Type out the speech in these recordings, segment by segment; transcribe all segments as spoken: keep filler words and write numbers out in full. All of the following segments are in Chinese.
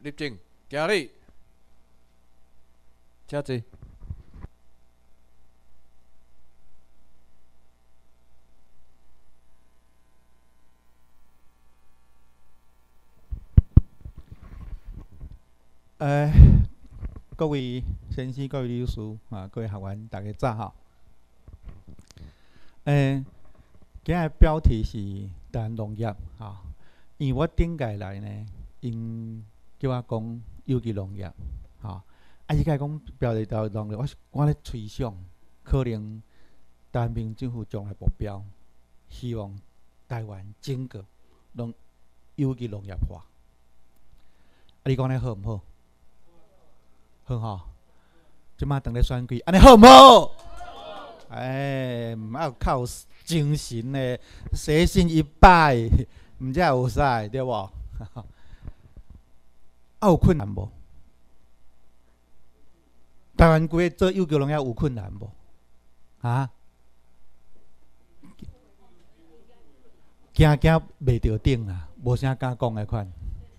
立正，行礼，请坐。 呃，各位先生、各位律师啊，各位学员，大家早好。呃，今日标题是台湾农业啊，因为我顶届来呢，因叫我讲有机农业啊，啊，伊甲讲标题台湾农业，我我咧吹想，可能台湾民政府将来目标，希望台湾整个拢有机农业化。啊，你讲咧好毋好？好吼，即摆当咧选举，安尼好毋好？哎，毋要靠精神的洗心一拜，毋才有使对无？啊，有困难无？台湾规个做有机农业有困难无？啊？惊惊袂着顶啊，无啥敢讲的款。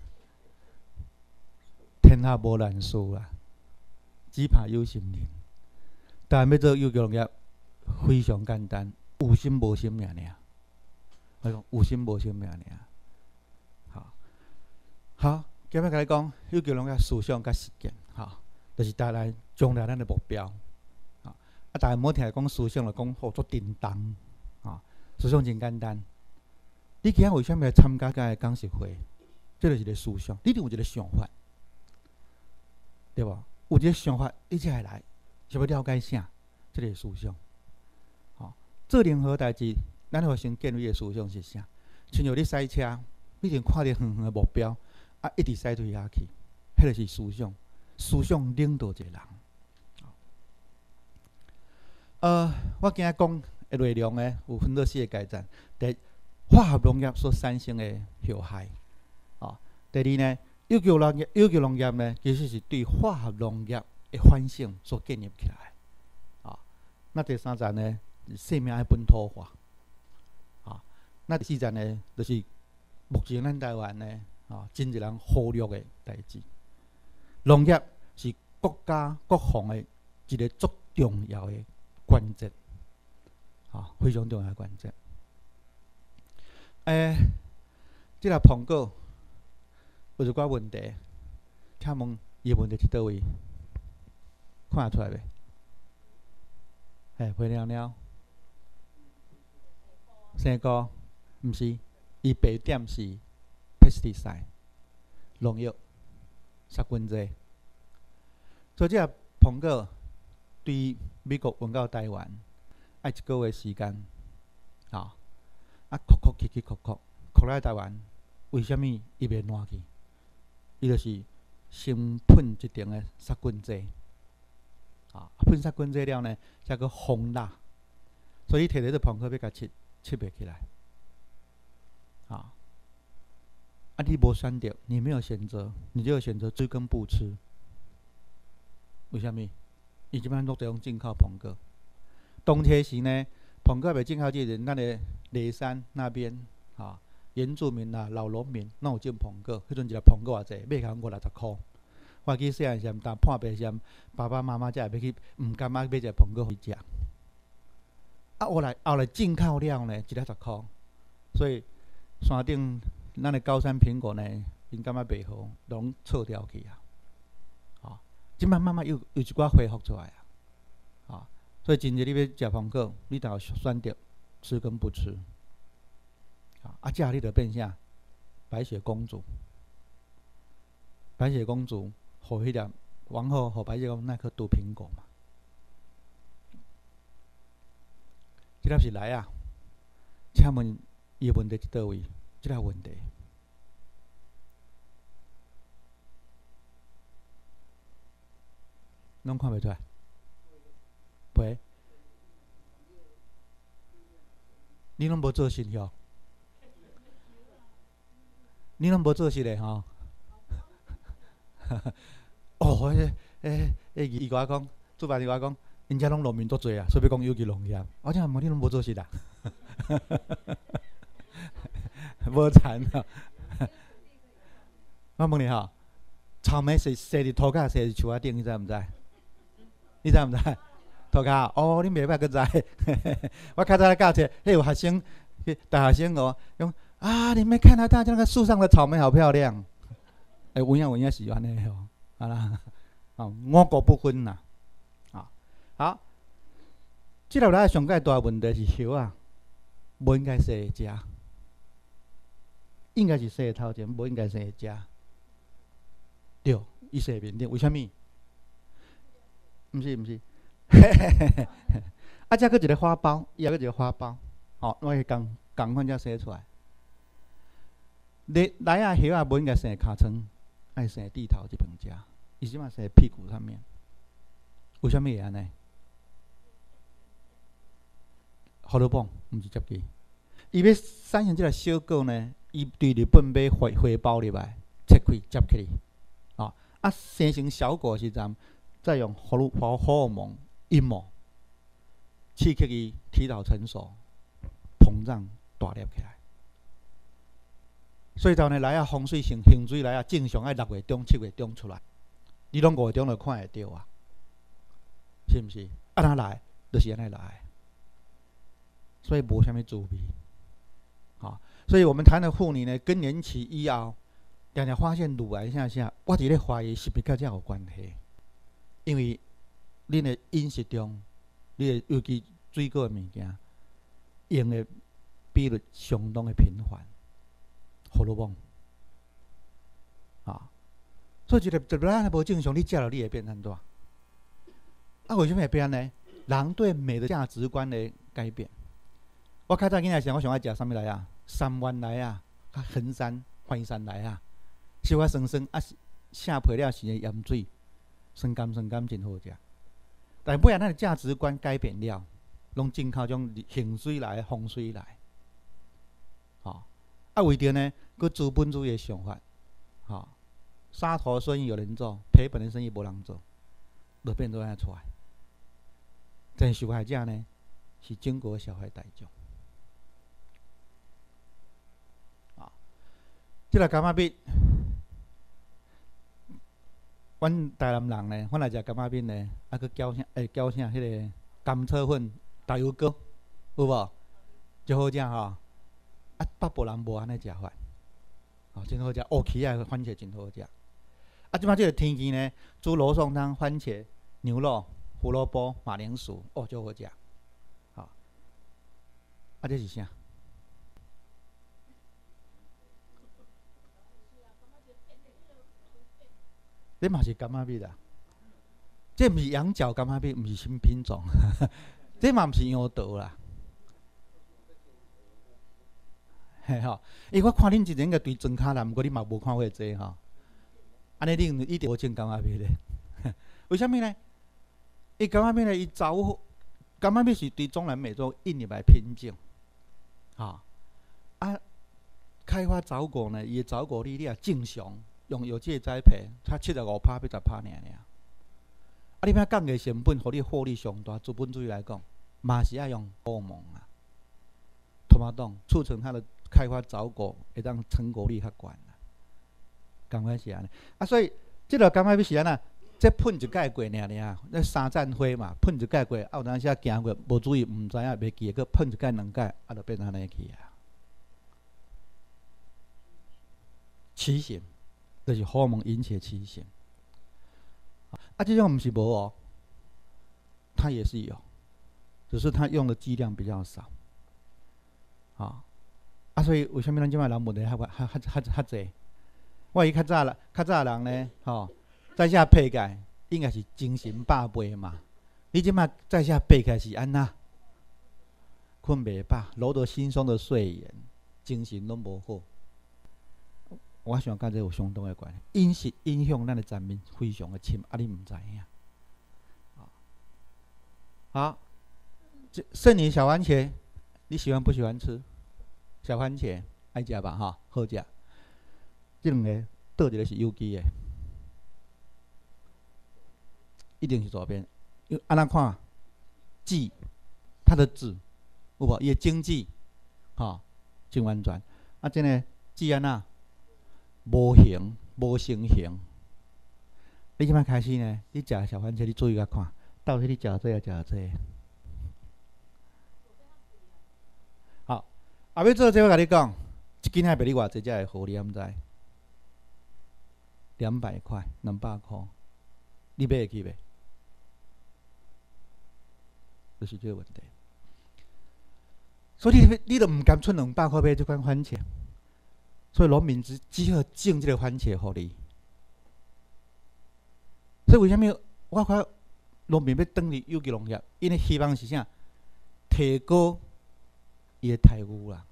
天下无难事啊！只怕有心人。台湾要做有机农业非常简单，有心无心尔尔。我讲有心无心尔尔。好，好，今日甲你讲有机农业思想甲实践，哈，就是带来将来咱的目标。啊，啊，大家唔好听讲思想，就讲好做叮当。啊，思想真简单。你今日为什么来参加个讲习会？这就是一个思想，你一定有一个想法，对无？有一个想法，你才会来，是要了解啥？这个思想。吼、哦，做任何代志，咱要先建立的思想是啥？像像你赛车，你定看着远远的目标，啊，一直驶对遐去，迄个是思想。思想领导一个人。呃，我今日讲的内容呢，有分做四个阶段。第一，化学农业所产生的有害。哦，第二呢？有机农业，有机农业呢，其实是对化学农业的反省所建立起来。啊，那第三站呢，生命的本土化。啊，那第四站呢，就是目前咱台湾呢，啊，真侪人忽略的代志。农业是国家国防的一个足重要的关键，啊，非常重要的关键。诶、欸，即个苹果。有一寡问题，请问伊个问题伫倒位？看得出来袂？嘿，灰了了，生菇毋是，伊白点是 pesticide 农药杀菌剂。所以即个苹果对美国运到台湾，爱一个月时间，啊，啊，哭哭起起哭哭，哭来台湾，为虾米伊袂烂去？伊就是先喷一定的杀菌剂，啊，喷杀菌剂了呢，再个烘蜡，所以摕着这苹果要甲切，切袂起来，啊，啊，你无选择，你没有选择，你就选择追根不吃。为虾米？伊即摆都在用进口苹果，冬天时呢，苹果袂进口之前，咱的雷山那边，啊。原住民啊，老农民，拢有种苹果。迄阵一粒苹果偌济，买起五六十箍。我记细汉时，当破病时，爸爸妈妈才会要去，毋甘仔买一个苹果回食。啊，后来后来进口了呢，一粒十箍。所以山顶咱的高山苹果呢，因感觉袂好，拢撤掉去啊。啊，即摆慢慢又有一寡恢复出来啊。啊，所以真日你要食苹果，你就要选择吃跟不吃。啊，这你就变啥？白雪公主，白雪公主，互迄粒王后，互白雪公主那颗毒苹果嘛。这粒是来啊，请问伊问题伫倒位？这粒问题，拢看袂出来？喂，你拢无做神哟？你拢无做事嘞吼？哦，迄、迄、迄伊甲我讲，主办伊甲我讲，因遮拢农民足侪啊，所以要讲有机农业。我讲问你拢无做事啦，无惨啊！我问你吼， 草莓是踅伫涂骹，踅伫树仔顶，你知毋知？你知毋知？涂骹哦，你袂捌个知？我较早咧教册，迄有学生，大学生哦，用啊，你没看到大家那个树上的草莓好漂亮？哎、欸，有影有影是安尼哦，好啦，哦，我国不分啦，啊，好，即落来上界大问题是叶啊，无应该生食，应该是生头前，无应该生食。对，伊生面顶，为虾米？毋是毋是，啊，再搁一个花苞，伊也搁一个花苞，哦，我会共共款才生出来。来来啊，叶啊，无应该生尻川，爱生地头即边食，伊即马生屁股上面，为虾米会安尼？胡萝卜毋是接机，伊要产生即个小果呢，伊对日本买花花苞入来，切开接起，哦，啊，生成小果时阵，再用荷尔荷荷尔蒙阴膜刺激伊提早成熟、膨胀、大粒起来。所以当呢，来啊风水性洪水来啊，正常爱六月中、七月中出来，你拢五月中就看会到啊，是毋是？啊，哪来？就是安尼来。所以无啥物滋味，好，所以我们谈的妇女呢，更年期以后，常常发现乳癌啥啥，我伫咧怀疑是不是甲这有关系？因为恁的饮食中，你的尤其水果的物件，用的比率相当的频繁，胡萝卜，啊，所以一个一个人无正常，你食了你会变安怎？啊，为什么会变呢？人对美的价值观的改变。我较早囡仔时，我上爱食啥物来啊？三湾来啊，较衡山、欢山来啊，小可酸酸啊，下配了是盐水，酸甘酸甘真好食。但尾仔咱的价值观改变了，拢进口种洪水来、风水来，吼、哦、啊为着呢，佮资本主义的想法，吼、哦，杀头生意有人做，赔本的生意无人做，就变做安尼出来。真受害者呢，是中国小孩大众。即个柑仔蜜，阮台南人呢，阮来食柑仔蜜呢，啊，佮搅啥？会搅啥？迄个甘草粉、豆油膏，有无？就好食吼。啊，北部人无安尼食法，哦，真好食。乌起啊，番茄真好食。啊，即摆即个天气呢，煮罗宋汤、番茄、牛肉、胡萝卜、马铃薯，哦，就好食。好，啊，这是啥？这嘛是柑仔蜜啦，这毋是羊角柑仔蜜，毋是新品种，这嘛毋是羊桃啦。嘿吼，因为我看恁一人个对庄卡啦，毋过你嘛无看过这吼。安尼恁一定无种柑仔蜜咧？为什么呢？伊柑仔蜜呢，伊走柑仔蜜是对中南美洲引入来品种，吼啊，开发走果呢，伊的走果率你也正常。用有机栽培，才七十五趴，比十趴尔尔。啊，你遐降的成本，互你获利上大。资本主义来讲，嘛是要用荷尔蒙啊，托马冻促成它的开发早果，会当成果率较悬啦。感觉是安尼。啊，所以即个柑仔蜜是安那，这喷一盖过尔尔，那三战灰嘛，喷一盖过，啊有当时啊行过，无注意，毋知影袂记，佮喷一盖两盖，啊就变安尼去啊。畸形。就是荷尔蒙引起的畸形，啊，这种不是无哦，它也是有，只是它用的剂量比较少，啊，啊，所以为什么咱即摆人问题较较较较较济？我伊较早啦，较早人呢，吼、哦，在下配改应该是精神百倍嘛，你即摆在下配改是安那？困袂饱，揉得惺忪的睡眼，精神拢无好。我想甲这有相当的关系，饮食影响咱的层面非常的深，啊，你毋知影。好，这圣女小番茄，你喜欢不喜欢吃？小番茄爱食吧，哈，好食。这两个倒一个是有机的，一定是左边。因安怎看？籽，它的籽，有无？伊的经济，哈，真完全。啊，这个籽安那？无形，无成形， 你即摆开始呢，你食小番茄，你注意甲看，到底你食这个食这个。好，后尾做这我甲你讲，一斤海卖你偌济才会好，你毋知？两百块，两百块，你买会起袂？就是这个问题。所以你你都毋甘出两百块买这款番茄，所以农民只只好种这个番茄互你。所以为虾米我看农民要转入有机农业，因为希望是啥？提高伊的待遇啦。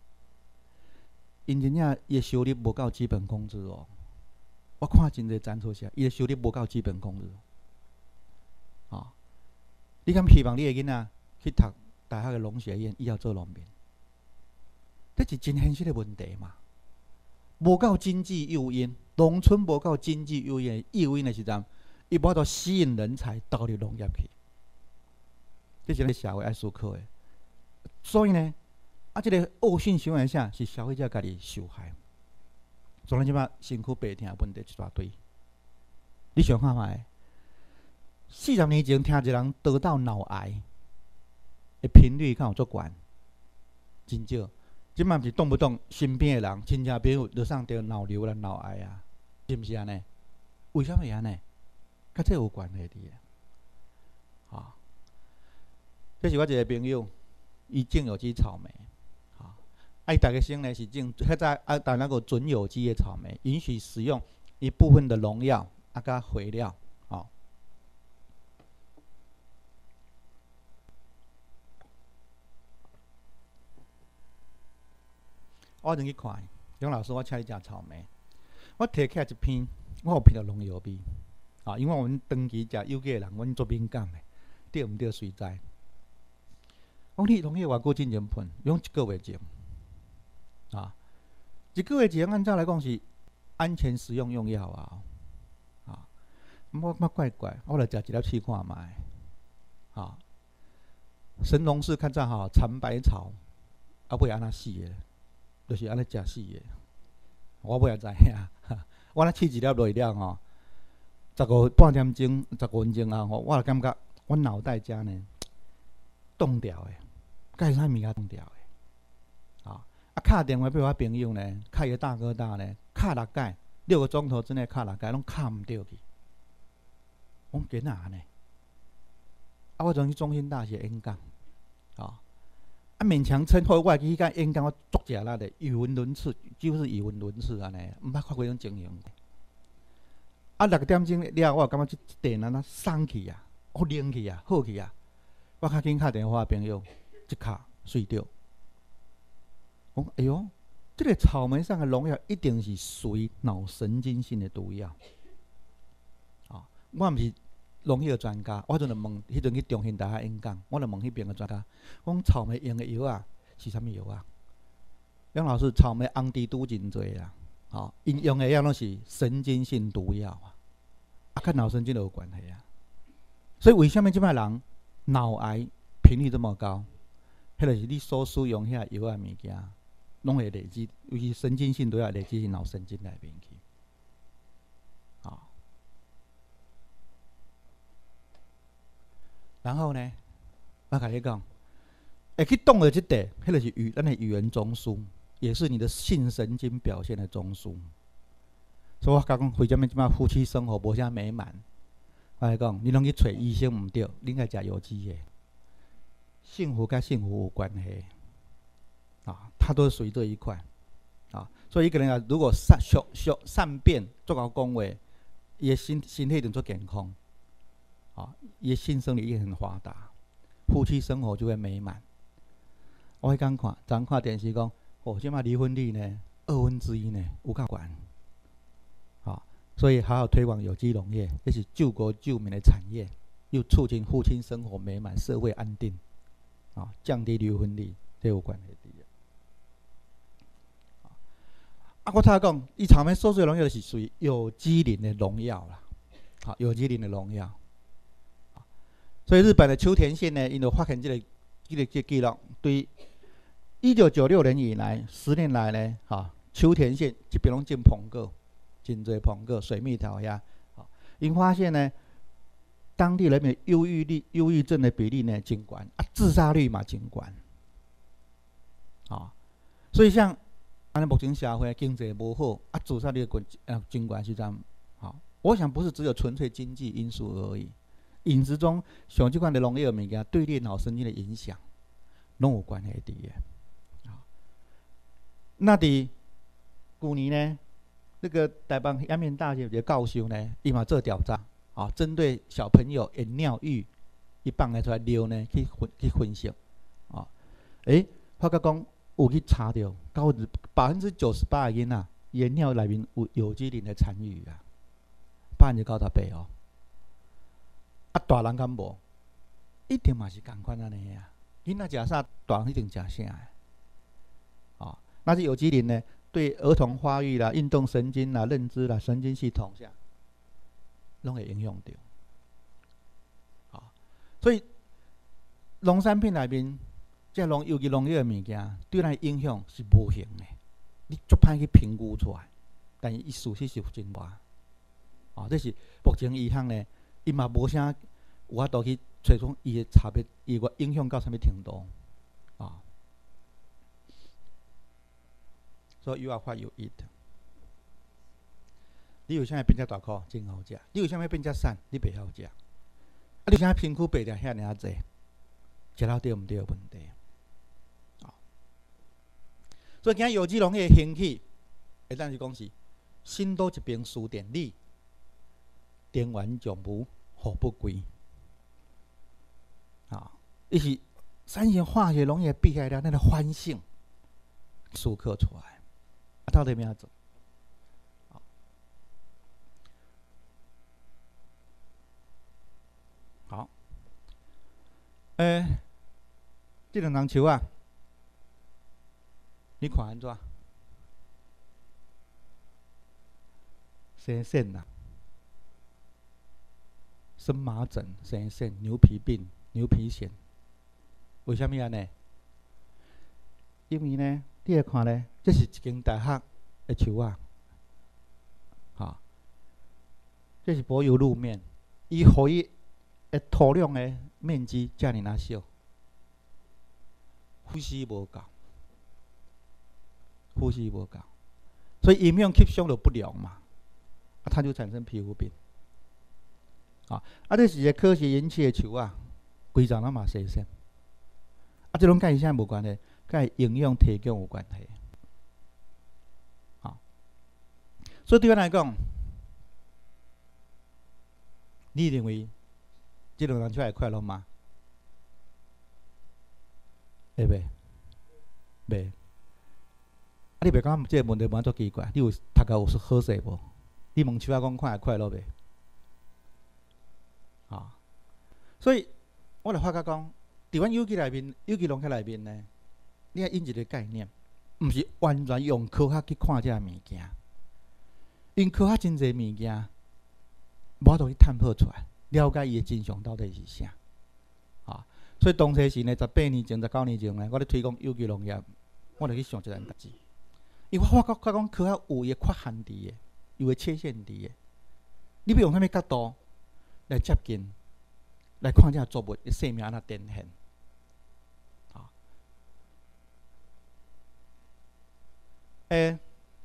因真正伊的收入无够基本工资哦。我看真侪赞助社，伊的收入无够基本工资。哦，你敢希望你的囡仔去读大学的农学院，以后做农民？这是真现实的问题嘛。无够经济诱因，农村无够经济诱因，诱因的时阵，伊无法度吸引人才投入农业去。这是咱社会爱思考的。所以呢，啊，这个恶性循环下是消费者家己受害。所以咱即摆身躯白疼的问题一大堆。你想看觅？四十年前听一个人得到脑癌的频率，敢有足悬？真少。即摆毋是动不动身边的人、亲戚朋友就上得脑瘤啦、脑癌啊，是毋是安尼？为什么会安尼？甲这有关系伫个。啊，这是我一个朋友，伊种有机草莓，啊，啊，伊大学生呢是种，迄早啊，但那个准有机的草莓，允许使用一部分的农药啊，甲肥料，啊。我进去看，杨老师，我请你食草莓。我摕起来一片，我有闻到农药味。啊，因为我们长期食有机的人，阮做敏感的，对毋对？随在。我你农药偌久进前喷，用一个月前。啊，一个月前按照来讲是安全食用用药啊。啊，我我怪怪，我来食一粒试看卖。啊，神农氏较早吼蚕百草，啊尾安那死的。就是安尼食死的，我尾也知影。我那试一粒落去了吼，十五半点钟、十五分钟后吼，我就感觉我脑袋遮呢冻掉的，介啥物件冻掉的？啊，啊，敲电话俾我朋友呢，敲伊大哥大呢，敲六解，六个钟头之内敲六解，拢敲毋到去。我讲哪呢？啊，我从去中兴大学演讲，啊。啊，勉强撑好，我去甲演讲，我作食力的，语无伦次，几乎是语无伦次安尼，毋捌看过迄种情形。啊，六点钟了，我感觉即电啊，那送去啊，好灵去啊，好去啊。我较紧敲电话朋友，一敲睡着。讲，哎呦，这个草莓上的农药一定是属脑神经性的毒药。啊，我毋是农药专家，我阵就问，迄阵去中兴大学演讲，我就问迄边的专家，讲草莓用的药啊是啥物药啊？杨老师，草莓红蜘蛛真多啦，哦，因用的药拢是神经性毒药啊，啊，跟脑神经有关系啊。所以为什么即摆人脑癌频率这么高？迄就是你所使用遐药啊物件，拢会累积，尤其神经性毒药累积进脑神经内面去。然后呢，我甲你讲，会去动的即块，迄就是语，咱的语言中枢，也是你的性神经表现的中枢。所以我讲，为什么即摆夫妻生活无啥美满？我来讲，你拢去找医生毋对，你应该食有机的。幸福跟幸福有关系，啊，它都是属于这一块，啊，所以一个人啊，如果善善善善变，做好讲话，伊的身身体一定做健康。啊，伊性生理也很发达，夫妻生活就会美满。我迄天看，昨看电视讲，哦，即摆离婚率呢二分之一呢，有够悬。啊，所以好好推广有机农业，这是救国救民的产业，又促进夫妻生活美满、社会安定，啊，降低离婚率，这有关系的。啊，我头讲，伊草莓所属的农药是属于有机磷的农药啦，好，有机磷的农药。所以日本的秋田县呢，因就发现这个、这个、这个记录，对一九九六年以来，十年来呢，哈，秋田县这边拢种苹果，真侪苹果、水蜜桃呀， 因发现呢，当地人民忧郁率、忧郁症的比例呢真高，啊，自杀率嘛真高，啊，所以像安尼目前社会经济无好，啊，自杀率高啊真高是怎？好，我想不是只有纯粹经济因素而已，饮食中像这款的农业物件对恋脑神经的影响，拢有关系伫的。那伫去年呢，那个台湾阳明大学的教授呢，伊嘛做调查，啊，针对小朋友的尿液，伊放来出来尿呢，去分去分析，啊，诶，发觉讲有去查到，高百分之九十八的囡仔，伊的尿内面有有机磷的残余啊，百分之九十八哦。啊，大人敢无？一定嘛是共款安尼啊。囡仔食啥，大人一定食啥的。啊，那是有机磷呢，对儿童发育啦、运动神经啦、认知啦、神经系统下，拢会影响到。啊，所以农产品内面，即农尤其农业的物件，对咱影响是无形的，你足歹去评估出来。但是伊事实是真大。啊，这是目前医学呢。伊嘛无啥有法度去找出伊的差别，伊个影响到什么程度啊？所以 you are what you eat。你为啥物变遮大块，真好食？你为啥物变遮瘦，你袂晓食？啊，你为啥皮肤白得遐尔济？食到对毋对的问题啊？所以今有机农业兴起，会当是讲是新多一边输电力。电源将无互不归，啊！伊是产生化学农业避开了那个环境，复刻出来，啊，到底要怎么做？好，诶、欸，这两丛树啊，你看安怎？生线啦。生麻疹、生腺、牛皮病、牛皮癣，为什么安尼？因为呢，你来看呢，这是一间大学的树啊，哈，这是柏油路面，伊互伊的土壤的面积遮尔啊小，呼吸无够，呼吸无够，所以营养吸收就不良嘛，啊，它就产生皮肤病。啊！啊，这是一个科学引起的树啊，规丛拢嘛生线。啊，这种甲伊啥无关系，甲伊营养提供有关系。啊，所以对我来讲，你认为这种人出来快乐吗？会袂？袂。啊，你袂感觉这个问题蛮足奇怪？你有读到有好势无？你问树仔讲看会快乐袂？啊，所以我就发觉讲，伫阮有机内面、有机农业内面呢，你要引一个概念，毋是完全用科学去看这物件，因科学真侪物件，无法度去探讨出来，了解伊的真相到底是啥。啊，所以当时时呢，十八年前、十九年前呢，我咧推广有机农业，我就去想一件代志，因为我发觉讲科学有伊的缺陷伫的，有伊缺陷伫的，你要用啥物角度？来接近，来看这作物的生命安怎展现，啊，诶，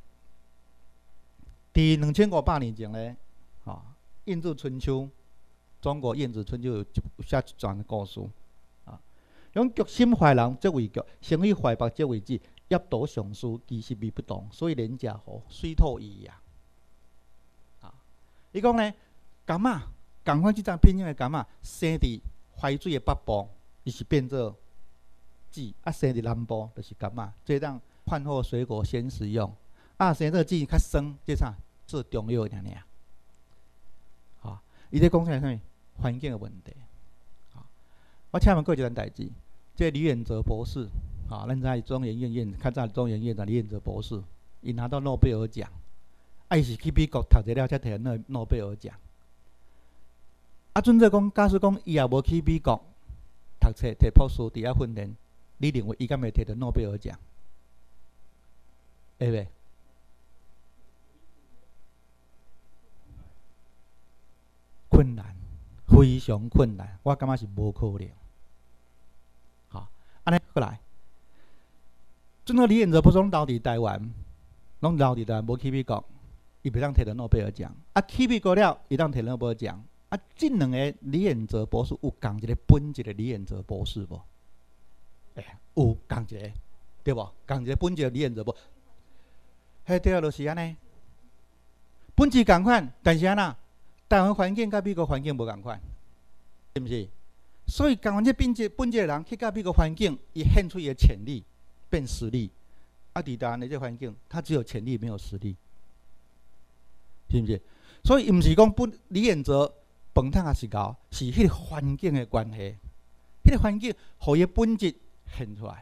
伫两千五百年前呢，啊，《燕子春秋》中国《燕子春秋》有写一段故事，啊，用菊心怀人则为菊，生于怀白则为子，叶朵上疏，其实味不同，所以人家好水土异样。啊，伊讲呢，柑仔。共款即张品种的柑仔，生伫淮水的北部，伊是变做籽；啊，生伫南部就是柑仔，这当饭后水果先食用。啊，生做籽较酸，这啥做中药尔尔。啊，伊在讲啥物？环境的问题。啊，我请问过一件代志，这李远哲博士，啊，咱在中研院院，较早中研院长李远哲博士，伊拿到诺贝尔奖，啊，伊是去美国读一了才摕诺诺贝尔奖。啊，准则讲，假使讲伊也无去美国读册、摕博士、伫遐训练，你认为伊敢会摕到诺贝尔奖？会袂？ 困难，非常困难，我感觉是无可能。好，安尼过来，阵个李彦哲不是拢留伫台湾，拢留伫台湾，无去美国，伊袂当摕到诺贝尔奖。啊，去美国了，伊当摕诺贝尔奖。啊，这两个李彦哲博士有共一个本一个李彦哲博士无？哎、欸，有共一个，对无？共一个本一个李彦哲博。迄对啊，就是安尼。本质共款，但是安那？台湾环境甲美国环境无共款，是毋是？所以，共款这本质本质的人去到美国环境，伊现出伊的潜力，变实力。啊，伫台湾的这环境，他只有潜力没有实力，是毋是？所以，毋是讲本李彦哲饭桶也是高，是迄个环境的关系，迄个环境互伊本质现出来。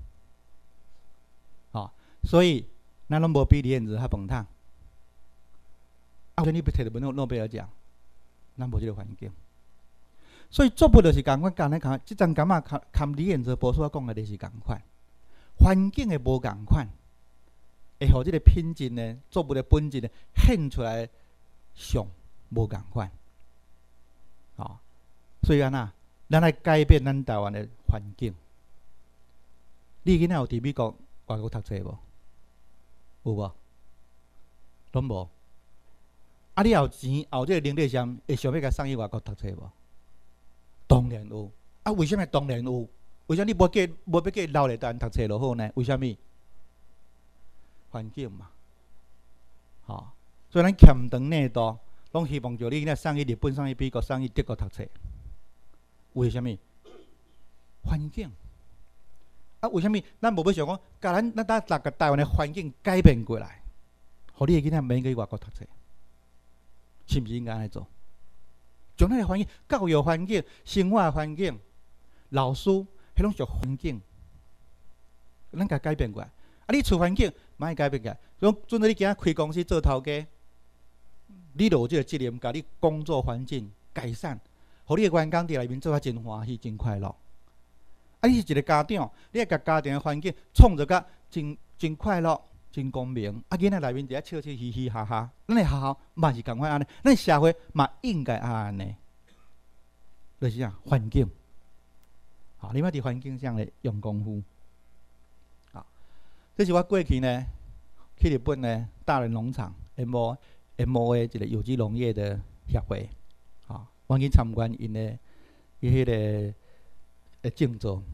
哦，所以咱拢无比李彦哲较饭桶。啊，你要摕到诺诺贝尔奖，咱无即个环境，所以作物就是共款，共咧共，即张感觉含含李彦哲博士讲的就是共款，环境的无共款，会互即个品质呢，作物的本质呢显出来上无共款，哦，所以安那，咱来改变咱台湾的环境。你囡仔有伫美国外国读册无？有无？拢无。啊！你有钱，后这个能力上会想要甲送去外国读册无？当然有。啊，为什么当然有？为什么你无叫无要叫留咧台湾读册就好呢？为什么？环境嘛，吼、哦。所以咱欠长内度，拢希望叫你囝送去日本、送去美国、送去德国读册。为什么？环境。啊，为什么？咱无要想讲，甲咱咱咱个台湾的环境改变过来，互你的囡仔免去外国读册。是毋是应该安尼做？将咱的环境、教育环境、生活环境、老师，迄种属环境，咱甲改变过来。啊，你厝环境莫改变过来。种阵你今仔开公司做头家，你就有即个责任，甲你工作环境改善，互你的员工伫内面做啊真欢喜、真快乐。啊，你是一个家长，你要甲家庭的环境创造甲真真快乐。真公平，啊！囡仔内面伫遐笑笑嘻嘻哈哈，咱的学校嘛是共款安尼，咱社会嘛应该安尼，就是啥环境，好，你要伫环境上咧用功夫，好，这是我过去呢去日本呢大人农场 M O M O A 一个有机农业的协会，好，我去参观因的伊迄个诶讲座，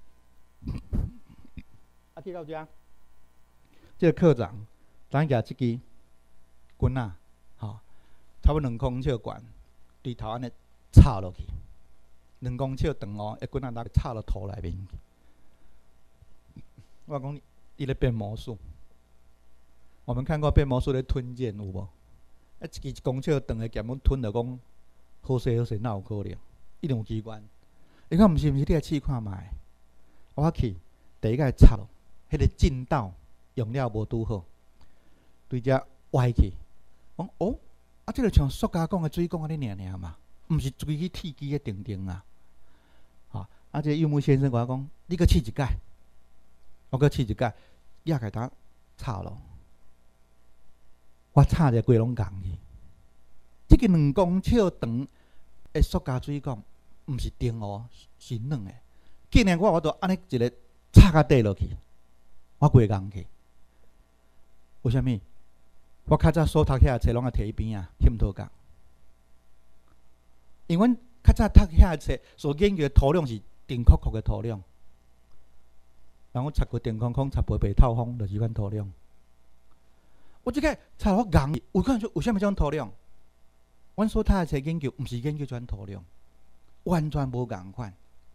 啊，去到遮。这个课长，咱举即支棍仔，吼，差不多两公尺悬，对头安尼插落去，两公尺长哦，一棍仔搭插到土内面去。我讲伊咧变魔术，我们看过变魔术咧吞剑有无？啊，一支一公尺长的剑，阮吞着讲好势好势，哪有可能？一定有机关。你看毋是毋是？你来试看卖。我去第一个插落，迄个劲道。用料无拄好，对遮歪去。讲哦，啊，这个像塑胶管的水管安尼尔尔嘛，毋是水去铁机的定定啊。吼、啊，啊，这个柚木先生甲我讲，你搁试一摆，我搁试一摆，也给他插咯。我插者规拢共去。这个两公尺长的塑胶水管，毋是钉哦，是软的。竟然我我都安尼一个插甲底落去，我规工去。为虾米？我较早所读遐册拢啊摕伊边啊，欠讨讲。因为阮较早读遐册所研究的土壤是定壳壳的土壤，然后插过电空空，插过白透风，就是款土壤。我即个插我硬，有可能说为虾米种土壤？阮所读的册研究，毋是研究种土壤，完全无共款。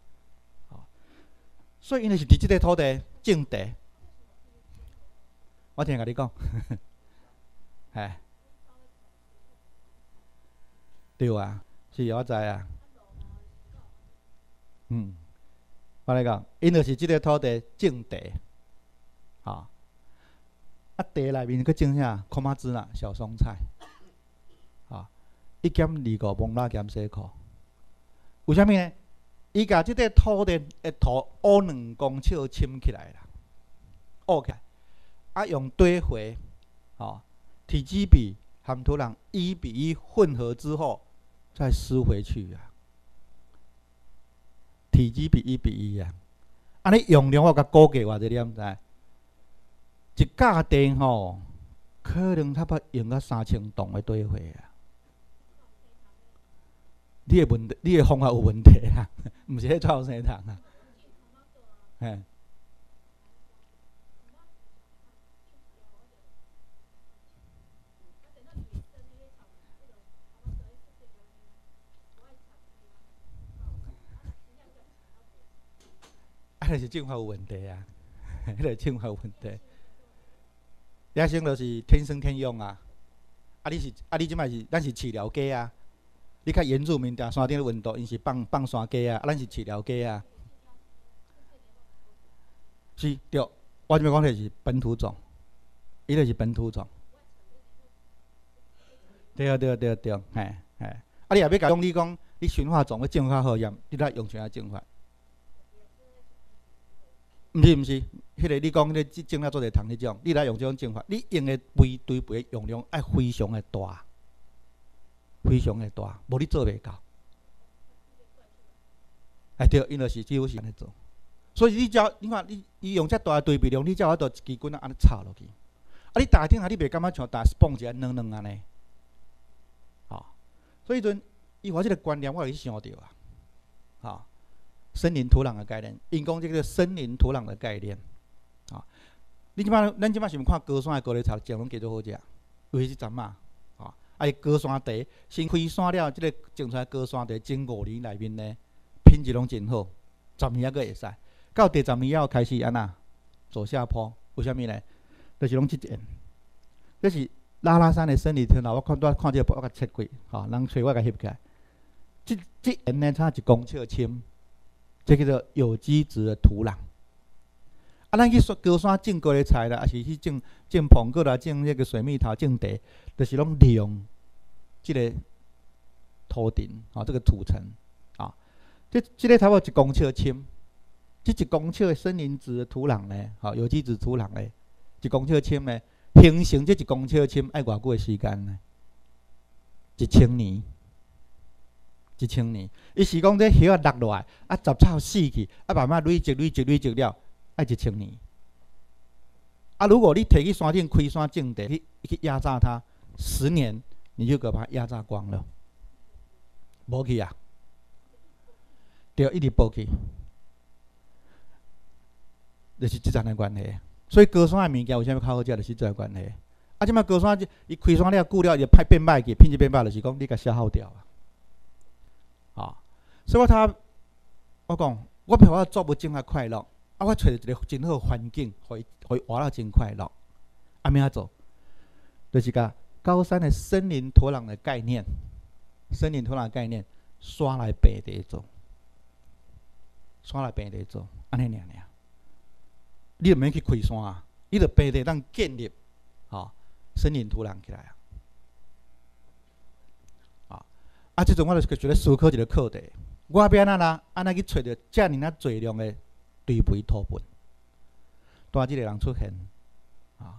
所以因为是伫即个土地种地。我听甲你讲，哎，对啊，是我知啊。嗯，我来讲，因就是即个土地种地，吼、啊地内面佫种啥？苦马子啦、小松菜，吼、一减二五蒙拉减西裤。为虾米呢？伊甲即个土地的土乌两公尺深起来啦，乌起来。啊，用堆肥，吼、哦，体积比含土壤一比一混合之后， 再施回去啊，体积比一比一啊。安尼用量我甲估计偌济，你毋知？一架地吼，可能差不多用到三千吨的堆肥啊。你的问题，你的方法有问题啊，毋是迄造生糖啊。嘿。啊，就是种法有问题啊，迄个种法有问题。野生就是天生天养啊，啊你是啊你即摆是咱是饲料鸡啊，你较原住民定山顶的温度，因是放放山鸡啊，啊咱是饲料鸡啊。是对，我即摆讲的是本土种，伊就是本土种。对啊对啊对啊对啊，嘿嘿。啊你也要甲讲，你讲你驯化种要种较好验，你来用啥种法？毋是毋是，迄个你讲迄个种了做者糖迄种，你来用这种种法，你用的肥堆肥用量爱非常的大，非常的大，无你做袂到。哎对，因就是只有是安尼做，所以你只要你看你你用遮大的堆肥量，你才有法度一支棍安尼插落去。啊，你打顶下你袂感觉像打蹦一下软软安尼，吼。所以阵伊话即个观念我有去想着啊，吼。森林土壤的概念，因讲这个森林土壤的概念，啊，你即摆咱即摆是毋看高山的高丽草种拢加做好食，尤其是针啊，啊，啊伊高山地先开山了，即、这个种出来高山地前五年内面呢，品质拢真好，十年还佫会使，到第十年以后开始安那走下坡，为虾米呢？就是拢即种，这是拉拉山的森林土壤，我看拄看这个我甲切过，吼，人找我甲翕起来，即即沿呢差一公尺深。这叫做有机质的土壤。啊，咱去高山种高丽菜啦，还是去种种苹果啦，种迄个水蜜桃、种茶，就是拢利用这个土地，啊，这个土层，啊，这这个差不多一公尺深，这一公尺的森林质的土壤呢，啊，有机质土壤呢，一公尺深呢，形成这一公尺深爱偌久的时间呢？一千年。一千年，伊是讲这叶啊落落来，啊杂草死去，啊慢慢累积累积累积了，爱一千年。啊，如果你摕去山顶开山种地去去压榨它，十年你就给把它压榨光了，无去啊，对，一直无去，就是即层的关系。所以高山的物件为啥物较好食，就是即个关系。啊，即摆高山伊开山了久了，就歹变歹去，品质变歹，就是讲你甲消耗掉啊。啊，所以我他，我讲，我譬如我作物种较快乐，啊，我找一个真好环境，互伊互伊活了真快乐。啊，咩啊做？就是甲高山的森林土壤的概念，森林土壤的概念，刷来白地做，刷来白地做，安尼尔尔。你著免去开山啊，你著白地当建立，吼，森林土壤起来啊。啊，即阵我就是觉得思考一个课题，我要安怎啦？安怎去找到遮尔啊侪量的堆肥土分？带即个人出现，啊，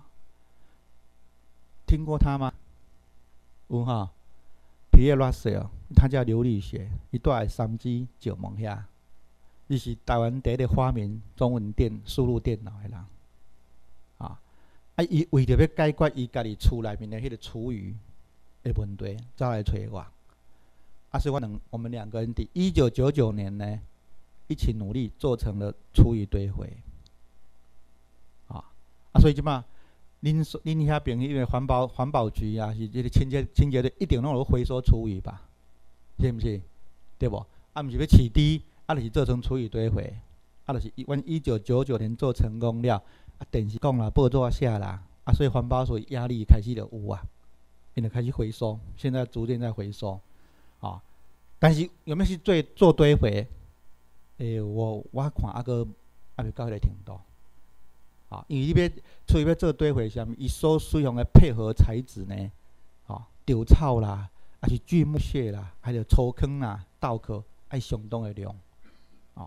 听过他吗？有哈，皮耶拉塞尔，他叫刘力学，伊住在三芝石门遐，伊是台湾第一个发明中文电输入电脑的人，啊，啊，伊为着要解决伊家己厝内面的迄个厨余的问题，走来找我。啊，所以我两我们两个人伫一九九九年呢，一起努力做成了厨余堆肥，啊，啊，所以即摆恁恁遐边因为环保环保局啊，是这个清洁清洁队一定拢有回收厨余吧，是毋是？对无？啊，毋是要饲猪，啊，就是做成厨余堆肥，啊，就是阮一九九九年做成功了，啊，电视讲啦，报纸写啦，啊，所以环保署压力开始就有啊，因为开始回收，现在逐渐在回收。啊，但是有没有去做做堆肥？诶、欸，我我看还阁还未到迄个程度。啊，因为你要出去要做堆肥，啥物？伊所使用的配合材质呢？啊，稻草啦，还是锯木屑啦，还有抽坑啦、稻壳，爱相当的量。啊，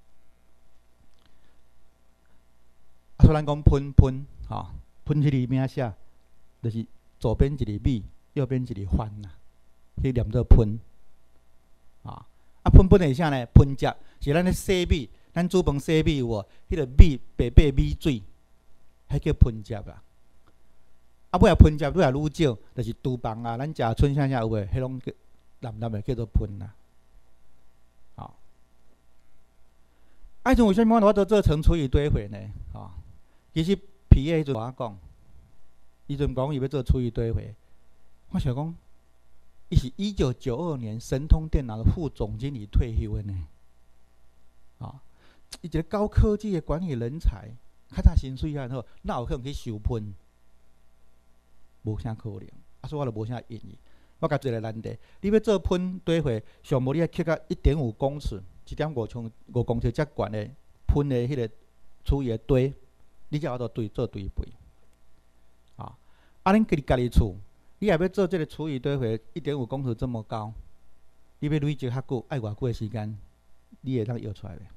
啊，所以咱讲喷喷，啊，喷迄个名写，就是左边一个米，右边一个番啦。去念做喷， 啊，啊喷喷的啥呢？喷汁是咱咧洗米，咱煮饭洗米有无？迄个米白白米水，迄叫喷汁啦。啊，尾啊喷汁愈来愈少，就是厨房啊，咱食春啥啥有诶，迄拢蓝蓝诶叫做喷啦。啊，啊，迄阵为什么我都做成厨余堆肥呢？啊，其实皮诶迄阵我讲，伊阵讲伊要做厨余堆肥，我想讲，伊是一九九二年神通电脑的副总经理退休的呢。啊，伊一个高科技的管理人才，较早薪水遐好，哪有可能去收喷？无啥可能，啊，所以我就无啥愿意。我甲一个难题，你要做喷堆肥，上无你要刻到一点五公尺，一点五公五公尺遮悬的喷的迄个厨余的堆，你才有法度堆做堆肥。啊，啊，恁家己家己厝，你也要做这个厨余堆肥，一点五公尺这么高，你要累积较久，爱偌久的时间，你会当摇出来袂？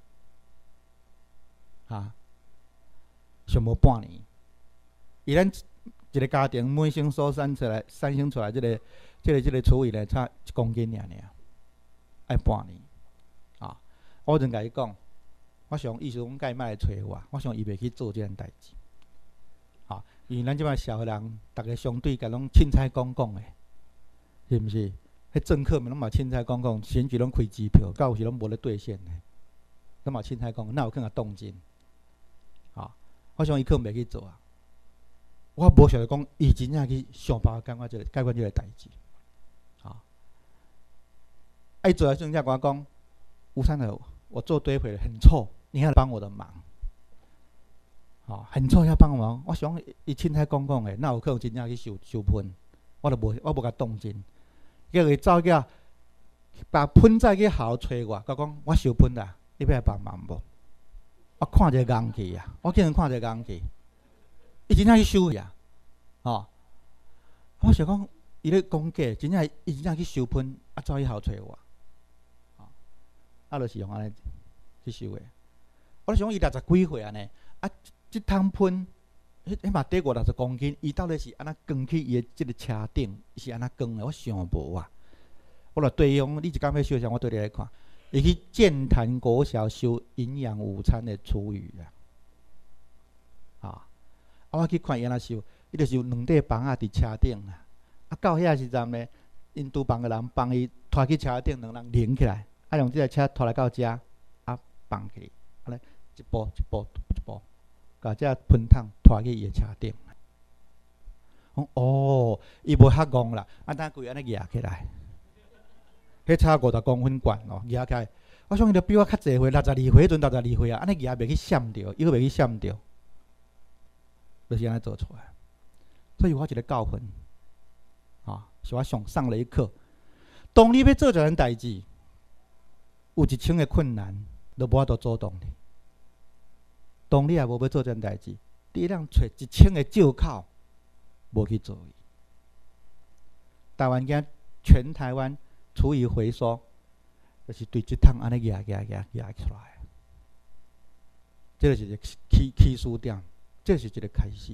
啊，上无半年，伊咱一个家庭每星所产出来、产生出来这个、这个、这个厨余咧，差一公斤尔尔，爱半年。啊，我阵甲伊讲，我想意思讲，甲伊莫来找我，我想伊袂去做这件代志。啊，因为咱即摆社会人，逐个相对甲拢凊彩讲讲诶，是毋是？迄政客们拢嘛凊彩讲讲，选举拢开支票，到有时拢无咧兑现诶，拢嘛凊彩讲，哪有可能动静？啊，我想伊可能袂去做啊。我无想着讲，伊真正去想办法解决这个解决这个代志，啊！爱做的时阵，才跟我讲，吴三的，我做堆肥很臭，你要帮我的忙，啊，很臭要帮忙。我想伊凊彩讲讲的，哪有可能真正去收收喷？我就无，我无甲动静。叫伊走去把喷仔去校找我，甲讲我收喷啦，你要来帮忙无？我看者硬气啊！我竟然看者硬气。伊真正去收呀，哦！我想讲，伊咧讲假，真正伊真正去收喷，啊，走去校找我，啊，啊，就是用安尼去收的。我想伊六十几岁安尼，啊，即桶喷，迄迄嘛得五六十公斤，伊到底是安那扛去伊的即个车顶，是安那扛的？我想无啊！我著对伊讲，你一工要收啥？我对你来看，伊去建潭国小收营养午餐的厨余啊，啊！啊，我去看伊安怎收，伊就是有两块房仔伫车顶啦。啊，到遐时阵呢，因厨房个人帮伊拖去车顶，两人连起来，啊，用即个车拖来到遮，啊，放起，安尼一步一步一步，甲遮喷桶拖去伊个车顶。讲哦，伊无遐戆啦，啊，等规安尼举起来，迄差五十公分悬哦，举起来。我想伊着比我较济岁，六十二岁迄阵，六十二岁啊，安尼举袂去闪着，伊佫袂去闪着。就是安尼做出来，所以我一个教训，啊，是我上上了一课。当你要做一件代志，有一千个困难，都无法度阻挡你。当你也无要做一件代志，你通找一千个借口，无去做伊。台湾今全台湾厨余回收，就是对这桶安尼举举举举出来，这个是一个起起始点。这是一个开始，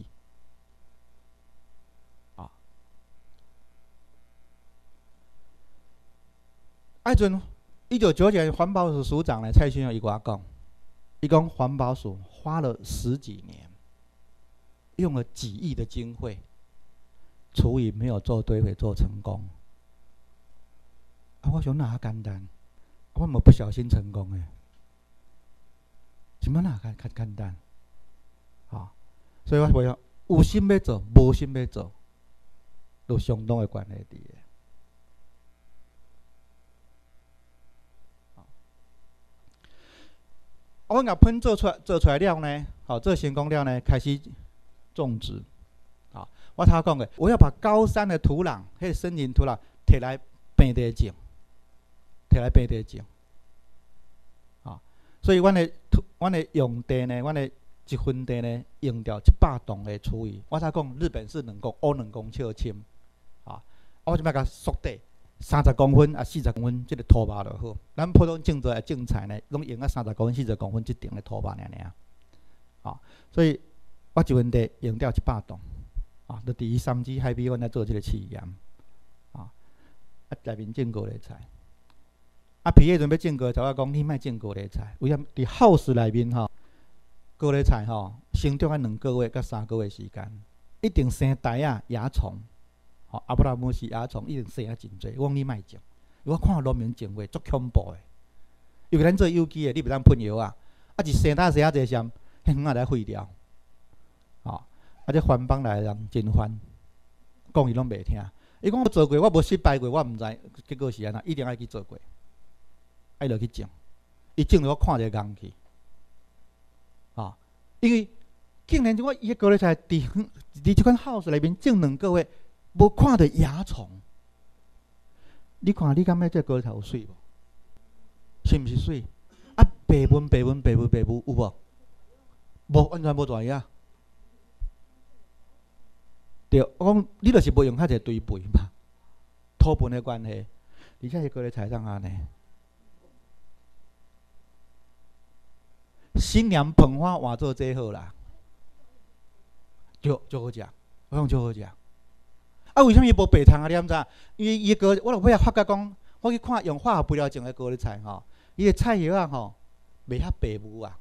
啊！迄阵一九九九年环保署署长呢，蔡新勇伊跟我讲，伊讲环保署花了十几年，用了几亿的经费，厨余没有做堆肥做成功。啊，我想哪简单，我冇不小心成功诶，怎么哪简简简单？啊！所以我讲，有心要做，无心要做，都相当的关系伫诶。我甲喷做出来，做出来了呢，好，做成功了呢，开始种植。好，我头讲的，我要把高山的土壤，迄个森林土壤，摕来平地种，摕来平地种。啊，所以阮的土，阮的用地呢，阮的一分地呢，用掉一百栋的厨余。我才讲日本是两公乌两公尺深，啊，我即摆甲缩地三十公分啊，四十公分，即个土巴就好。咱普通种植的种菜呢，拢用啊三十公分、四十公分即顶的土巴尔尔。啊，所以我一分地用掉一百栋，啊，就伫三芝海边，阮来做即个试验，啊，啊内面种高丽菜， 啊，皮迄阵要种高丽菜，我讲你莫种高丽菜，为什？伫 house 内面吼，高丽菜吼生长啊两个月到三个月时间，一定生虫啊、蚜虫，吼阿布拉姆斯蚜虫一定生啊真侪。我讲你莫种，我看农民种话足恐怖诶。尤其咱做有机诶，你袂当喷药啊，啊一生打生啊侪针，迄园仔来废掉，吼、哦。啊，这番邦来人真烦，讲伊拢袂听。伊讲我做过，我无失败过，我毋知结果是安怎，一定爱去做过，爱落去种。伊种着我看着戆去，啊、哦，因为竟然我伊个高丽菜伫伫即款 house 内面种两个月，无看着蚜虫。你看，你感觉这高丽菜有水无？是毋是水？啊，白纹、白纹、白纹、白纹有无？无，完全无大影。对，我讲你著是无用遐济堆肥嘛，土分的关系，而且迄高丽菜上安尼，新娘捧花换做最好啦，就就好食，我讲就好食。啊，为什么伊无白汤啊？你毋知？因为伊个我落尾啊发觉讲，我去看用化学肥料种的高丽菜吼，伊个菜叶啊吼，袂遐白雾啊，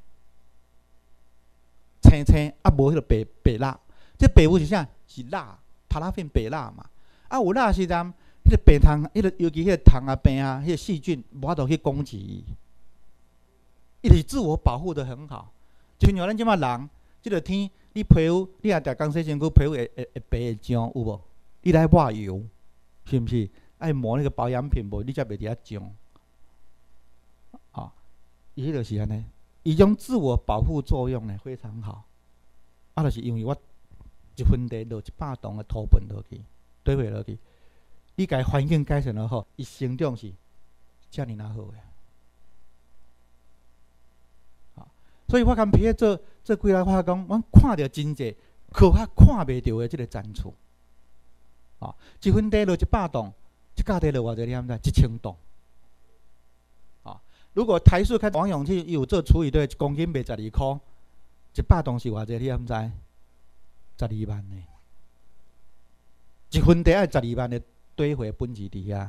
青青啊无迄个白白蜡，这白雾是啥？是蜡，拍拉片白蜡嘛。啊，有蜡时阵，迄个白虫，迄个尤其迄个虫啊、病啊，迄个细菌无法度去攻击伊，伊就是自我保护得很好。就像咱即马人，即个天，你皮肤，你若逐工洗身躯，皮肤会会会白会痒，有无？你来抹油，是毋是？爱抹那个保养品，无你才袂伫遐痒。啊，伊迄就是安尼，伊种自我保护作用呢非常好。啊，就是因为我。一分地落一百吨的土分落去，堆肥落去，你甲环境改善了后，伊生长是遮尔哪好诶。啊，所以我干皮做做几来话讲，阮看到真济科学看袂到诶即个产出。啊，一分地落一百吨，一架地落偌济？你毋知？一千吨。啊，如果台塑开王永庆有做处理队，一公斤卖十二箍，一百吨是偌济？你毋知？十二万呢，一分地爱十二万的堆肥本钱伫遐，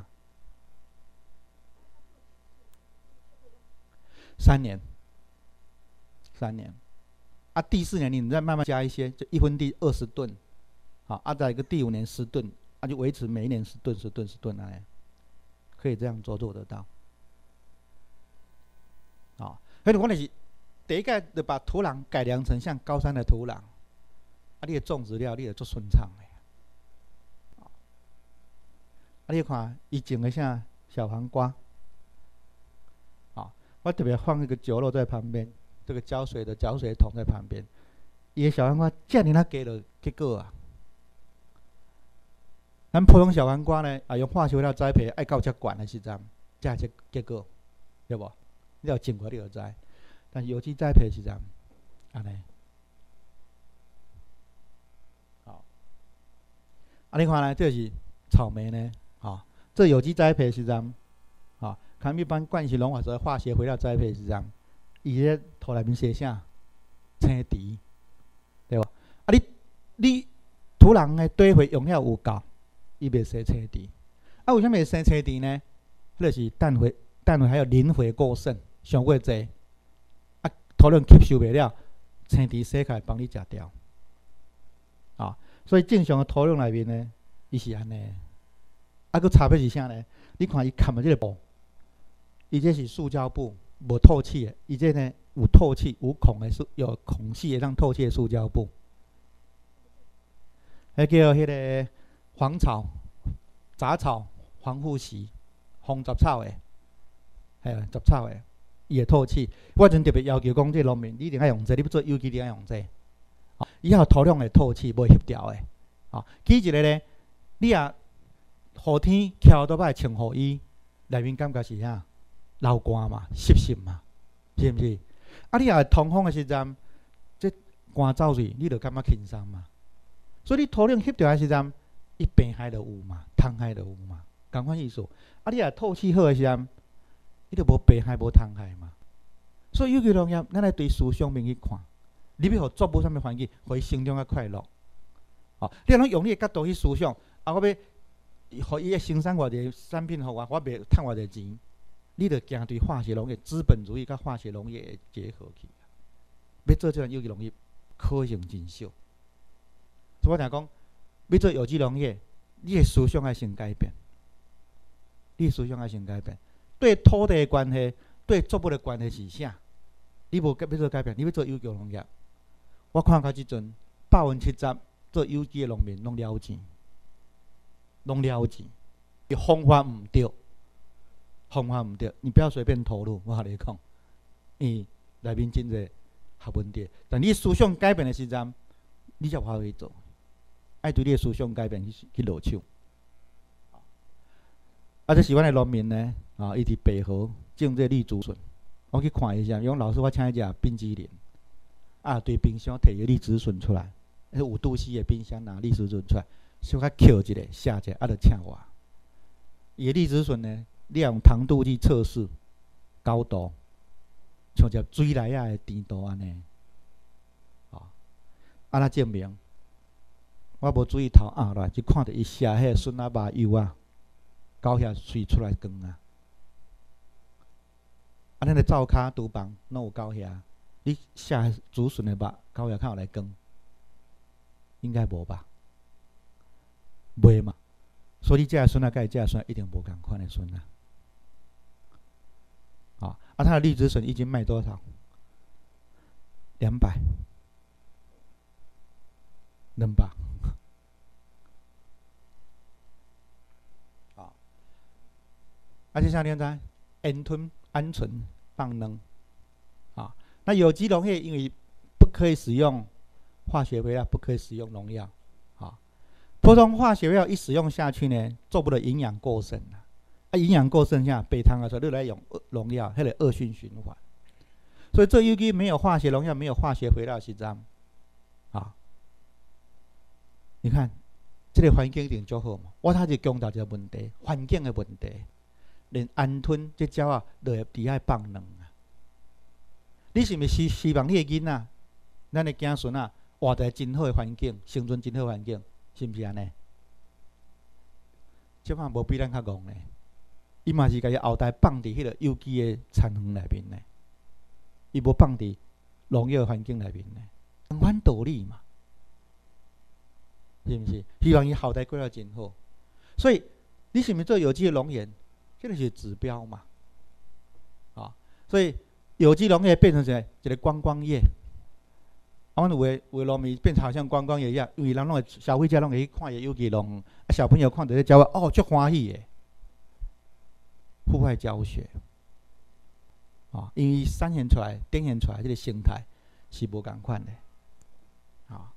三年，三年，啊，第四年你再慢慢加一些，就一分地二十吨，好，啊，再一个第五年十吨，啊，就维持每一年十吨、十吨、十吨来，可以这样做做得到，啊，所以我就是第一个就把土壤改良成像高山的土壤。啊，你的种植了，你会足顺畅的。啊，你看伊种的啥小黄瓜，啊，我特别放一个酒箩在旁边，这个浇水的浇水桶在旁边。伊的小黄瓜遮尔啊低落，结果啊，咱普通小黄瓜呢，啊用化学料栽培，爱到遮悬的时阵，才这结果，对无？你要种过你就知。但是有机栽培时阵，安尼。啊，你看呢？这是草莓呢，啊，这有机栽培时阵，啊，看一般惯性农法则化学肥料栽培时阵，伊咧土内面写啥？青池，对吧？啊，你你土壤的堆肥用了有够，伊袂生青池。啊，为什么会生青池呢？迄就是氮肥、氮肥还有磷肥过剩，上过济，啊，土壤吸收袂了，青池洗开帮你食掉，啊。所以正常的土壤内面呢，伊是安尼。啊，佮差别是啥呢？你看伊盖的这个布，伊这是塑胶布，无透气的；伊这呢有透气、有孔的，有孔隙的，让透气的塑胶布。还叫迄个黄草、杂草、防腐席、红杂草的，系啊，杂草的，伊会透气。我真特别要求讲，这农民你一定要用这，你要做有机，你要用这。以后土壤会透气，袂翕掉的。啊，举一个咧，你啊，雨天翘倒摆穿雨衣，内面感觉是啥？流汗嘛，湿湿嘛，是毋是？啊，你若通风的时阵，这汗走水，你就感觉轻松嘛。所以你土壤翕掉的时阵，伊病害就有嘛，虫害就有嘛，共款意思。啊，你若透气好的时阵，伊就无病害，无虫害嘛。所以有机农业，咱来对思想面去看。你要互作物啥物环境，互伊成长较快乐。哦，你若用你的角度去思想，啊，我要互伊个生产偌济产品互我，我袂趁偌济钱， 你着行对化学农业、资本主义甲化学农业的结合去。要做这样有机农业，可行真少。所以我常讲，要做有机农业，你的思想要先改变。你的思想要先改变，对土地的关系，对作物的关系是啥？你无要做改变，你要做有机农业。我看到即阵百分之七十做有机的农民拢了钱，拢了钱。伊方法毋对，方法毋对，你不要随便投入。我甲你讲，因为内面真侪学问题。但你思想改变的时阵，你才有法去做。爱对你的思想改变去去落手。啊，这是阮的农民呢，啊，伊伫北河种这绿竹笋，我去看一下，伊讲老师，我请伊食冰淇淋，啊，对冰箱摕个绿竹笋出来，迄五度 C 的冰箱拿绿竹笋出来，小可捡一个，下一个，啊，就请我。伊个绿竹笋呢，你用糖度去测试高度，像只水内仔的甜度安尼，啊，安那证明？我无注意头压落来，就看到伊写迄个笋仔肉油啊。高遐水出来光啊！啊，咱个灶骹厨房拢有高遐，你下竹笋的肉高遐较有来光，应该无吧？袂嘛，所以你这个笋啊，甲伊这个笋一定无共款的笋啊！啊，啊，它的绿竹笋一斤卖多少？两百，两百。而且像你知，烟吞、鹌鹑、放能，啊，那有机农业因为不可以使用化学肥料，不可以使用农药，啊，普通化学肥料一使用下去呢，作物的营养过剩了，啊，营养过剩下，白汤的时候又来用农药，迄个恶性循环。所以做有机没有化学农药、没有化学肥料是这样，啊，你看这个环境一定足好嘛。我头就讲到这个问题，环境的问题。连鹌鹑这鸟啊，都会伫遐放卵啊！你是毋是希希望你的囡仔，咱的子孙啊，活在真好的环境，生存真好的环境，是毋是安尼？即摆无比咱较戆呢，伊嘛是家己后代放伫迄个有机的田园内面呢，伊无放伫农业的环境内面呢，同款道理嘛，是毋是？希望伊后代过得真好，所以你是毋是做有机的农园？这个是指标嘛，啊，所以有机农业变成什么？一个观光业。啊，阮有诶有诶农民变成好像观光业一样，因为人拢会消费者拢会去看伊有机农，啊，小朋友看到咧教哦，足欢喜诶。户外教学，啊，因为展现出来、展现出来这个生态是无共款的，啊，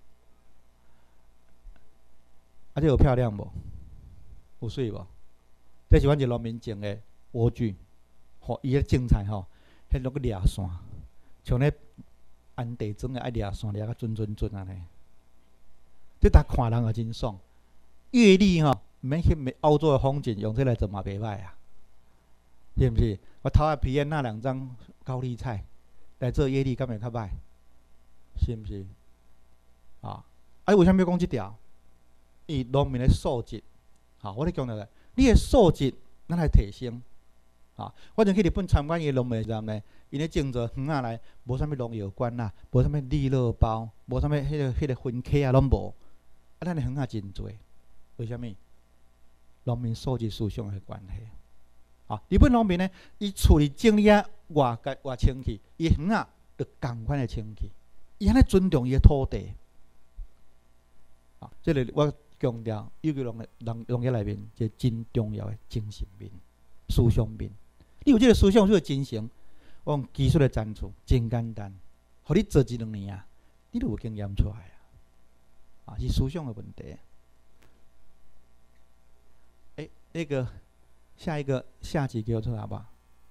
啊，这有漂亮无？有水无？这是阮一个农民种的莴苣，吼，伊个种菜吼，迄落个掠线，像咧安地庄的爱掠线，掠个准准准安尼。这搭看人也真爽。阅历吼，免去欧洲的风景，用这来做嘛袂歹啊，是毋是？我头下皮的那两张高丽菜来做阅历，敢会较歹？是毋是？啊，啊，为虾米要讲这条？伊农民的素质，啊，我咧讲了。你的素质，咱来提升。啊，我曾去日本参观伊个农民站呢，因咧种做园仔内，无啥物农药管啦，无啥物利乐包，无啥物迄个迄个分科啊，拢无。啊，咱的园仔真多，为虾米？农民素质思想的关系。啊，日本农民呢，伊厝里种哩啊，偌个偌清气，伊园仔就共款的清气，伊安尼尊重伊的土地。啊，这个我。强调有机农业农农业内面，这真重要的精神面、思想面。你有这个思想，这个精神，我用技术的赞助，真简单。互你做一两年啊，你就有经验出来啊。啊，是思想的问题。哎、欸，那个下一个下集给我出来好不好？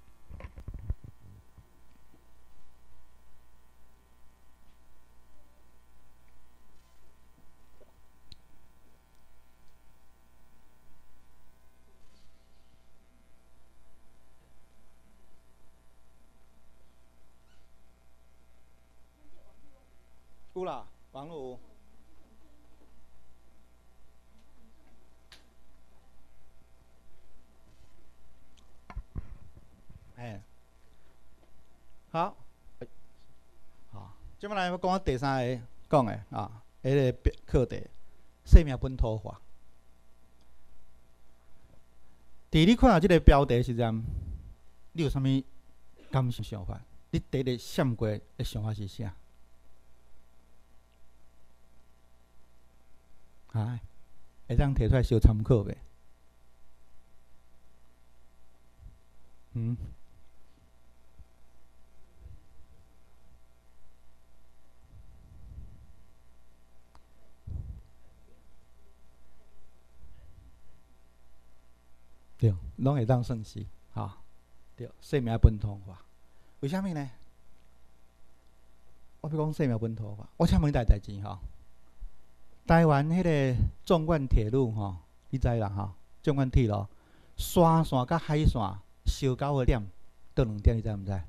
有啦，网络有。 接下来要讲第三个讲的啊，迄个课题生命本土化。伫你看到即个标题时阵，你有啥物感受想法？你第一个闪过的想法是啥？啊，会当摕出来小参考袂？嗯。对，拢会当算是，吼，对，生命本土化。为虾米呢？我要讲生命本土化，我请问一个代志吼。台湾迄个纵贯铁路吼，你知啦吼？纵贯铁路山线甲海线相交个点，倒两点，你知毋知？啊，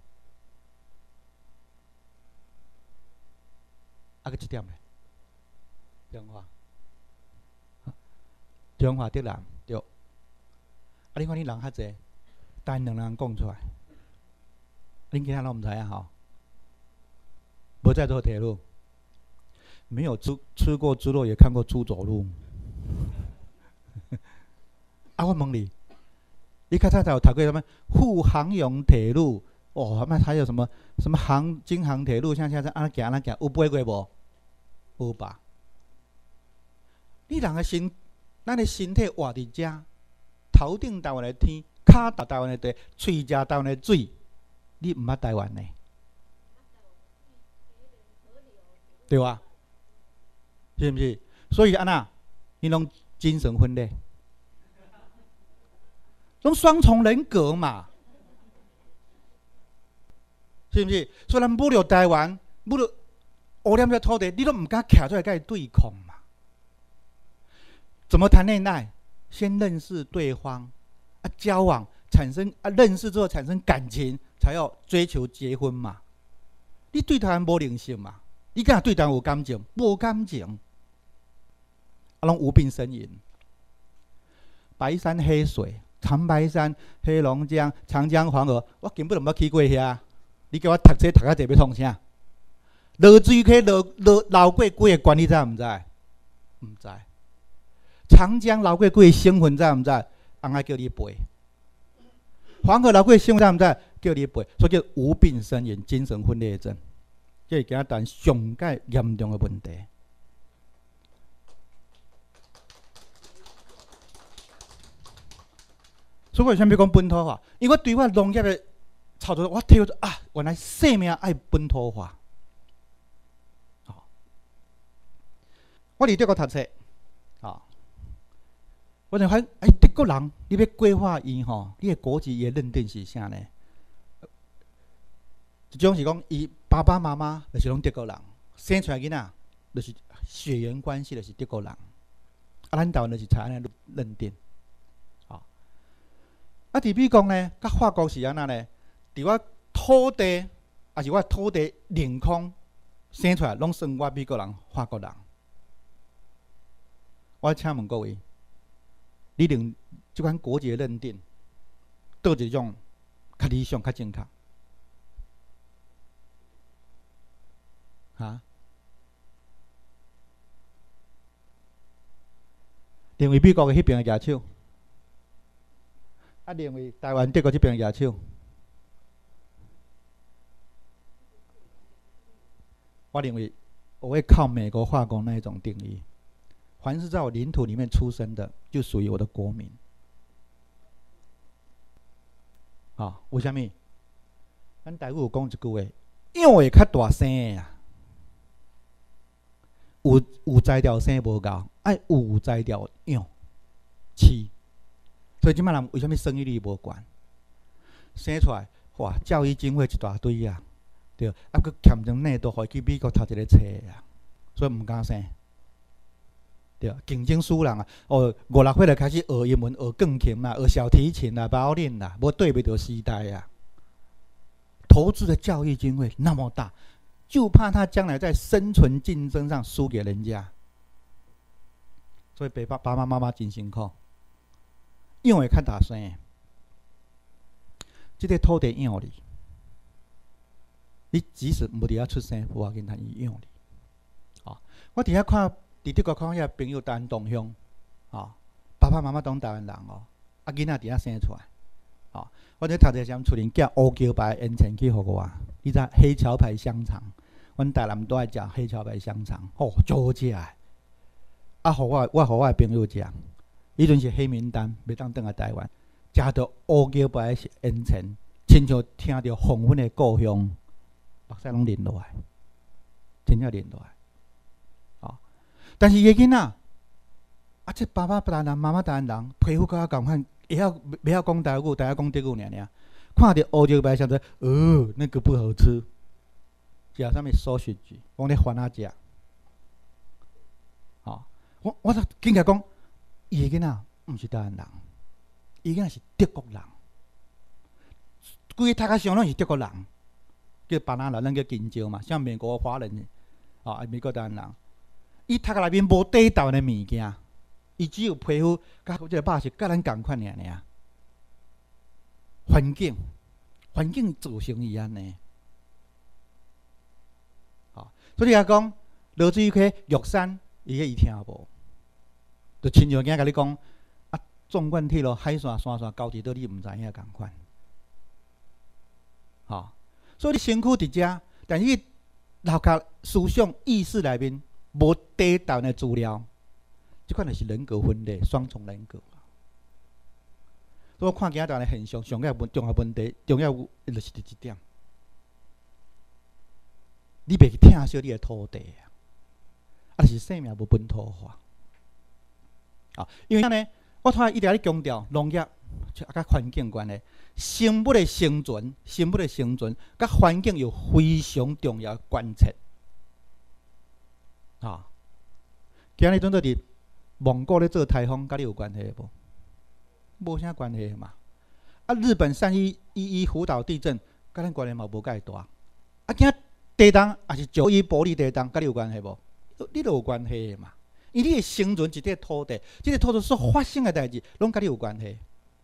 搁一点咧，中华，中华德南对。啊，你看你人较济，单两人讲出来，恁其他拢毋知影吼。无再坐铁路，没有吃吃过猪肉，也看过猪走路。啊，我问你，你较早有读过什么沪杭甬铁路？哦，那还有什么什么杭京杭铁路？像现在安那行安那行，有飞过无？有吧？你人个身，咱个身体活伫遮。头顶台湾的天，脚踏台湾的地，喙食台湾的水，你毋捌台湾呢？对吧？是毋是？所以安那，你拢精神分裂，拢双重人格嘛，是毋是？所以咱侮辱台湾，侮辱污染这土地，你都毋敢徛出来甲伊对抗嘛？怎么谈恋爱？先认识对方，啊，交往产生啊，认识之后产生感情，才要追求结婚嘛。你对他无灵性嘛？你敢对他有感情？无感情，啊，拢无病呻吟。白山黑水，长白山、黑龙江、长江、黄河，我根本就毋捌去过遐。你叫我读册读啊济要创啥？落水溪落落流过几个关，你知毋知？毋知。长江流过几个省份，知毋知？翁爱叫你背。黄河流过省份，知毋知？叫你背，所以叫无病呻吟、精神分裂症，这是今仔单上界严重的问题。所以为啥物讲本土化？因为对我农业的操作，我体会到啊，原来生命爱本土化。哦，我伫德国读册，啊。我就发现，哎，德国人，你要规划伊吼，你的国籍也认定是啥呢？一种是讲，伊爸爸妈妈就是拢德国人，生出来囡仔就是血缘关系就是德国人。啊，咱台湾就是才安尼认定。好，啊，伫美国呢，甲法国是安那呢？伫我土地，也是我土地领空生出来，拢算我美国人、法国人。我请问各位。你认即款国籍认定，倒一种较理想、较正确？哈？认为美国的迄边的举手，啊，认为台湾、德国这边的举手。我认为我会靠美国、法国那一种定义。凡是在我领土里面出生的，就属于我的国民。啊，为什么？咱台语有讲一句话：“养的较大声的呀，有有才调生无够，爱有才调养饲。”所以即摆人为什么生育率无悬？生出来哇，教育经费一大堆啊，对，啊，佮欠种内都互伊去美国读一个册啊，所以毋敢生。对，竞争输人啊！哦，五六岁就开始学英文、学钢琴啦、学小提琴啦、巴林啦，无对不着时代啊。投资的教育经费那么大，就怕他将来在生存竞争上输给人家。所以爸爸、爸妈妈真辛苦，养会较大声。这个土地养你， 你即使无伫遐出生，父母亲通伊养你。哦，我伫遐看，伫德国看遐朋友台湾同乡，哦，爸爸妈妈拢台湾人哦，啊囡仔伫遐生出来，哦，我伫读者时阵厝里寄乌桥牌烟肠去互我，你知黑桥牌香肠，阮台南都爱食黑桥牌香肠，哦，足好食诶。啊，互我我互我诶朋友食，迄阵是黑名单，袂当转来台湾，食到乌桥牌烟肠，亲像听到黄昏诶故乡，目屎拢淋落来，真正淋落来。哦，但是伊个囡仔，啊，这爸爸台湾人，妈妈台湾人，皮肤甲我共款，会晓袂晓讲台语，台语讲德语尔尔。看到乌桥牌想说，哦，那个不好吃，食啥物sausage，往咧翻啊食。哦，我我就紧甲讲，伊个囡仔毋是台湾人，伊个囡仔是德国人，规个读甲上拢是德国人。叫别人人，咱叫金蕉嘛，像美国华人，啊，美国台湾人，伊读甲内面无地道的物件，伊只有皮肤甲即个肉是甲咱共款尔尔。环境，环境造成伊安尼。好，所以来讲，落水去玉山，伊个伊听无，就亲像囝甲你讲，啊，纵贯铁路、海线、山线、高铁道，你毋知影共款。好。所以你身躯伫遮，但是你脑壳思想意识内面无地道的资料，即款就是人格分裂、双重人格。所以我看今仔日的现象，上个重要问题，重要就是第一点，你袂去疼惜你的土地啊，啊是生命无本土化。啊，因为呢，我睇一直咧强调农业甲环境关系。生物的生存，生物的生存，甲环境有非常重要的关切。啊，今日阵到伫蒙古咧做台风，甲你有关系无？无啥关系嘛。啊，日本三一一一福岛地震，甲咱关系嘛无介大。啊，今地震也是九一玻璃地震，甲你有关系无？你都有关系嘛。因为你的生存一块土地，这个土地所发生的代志，拢甲你有关系。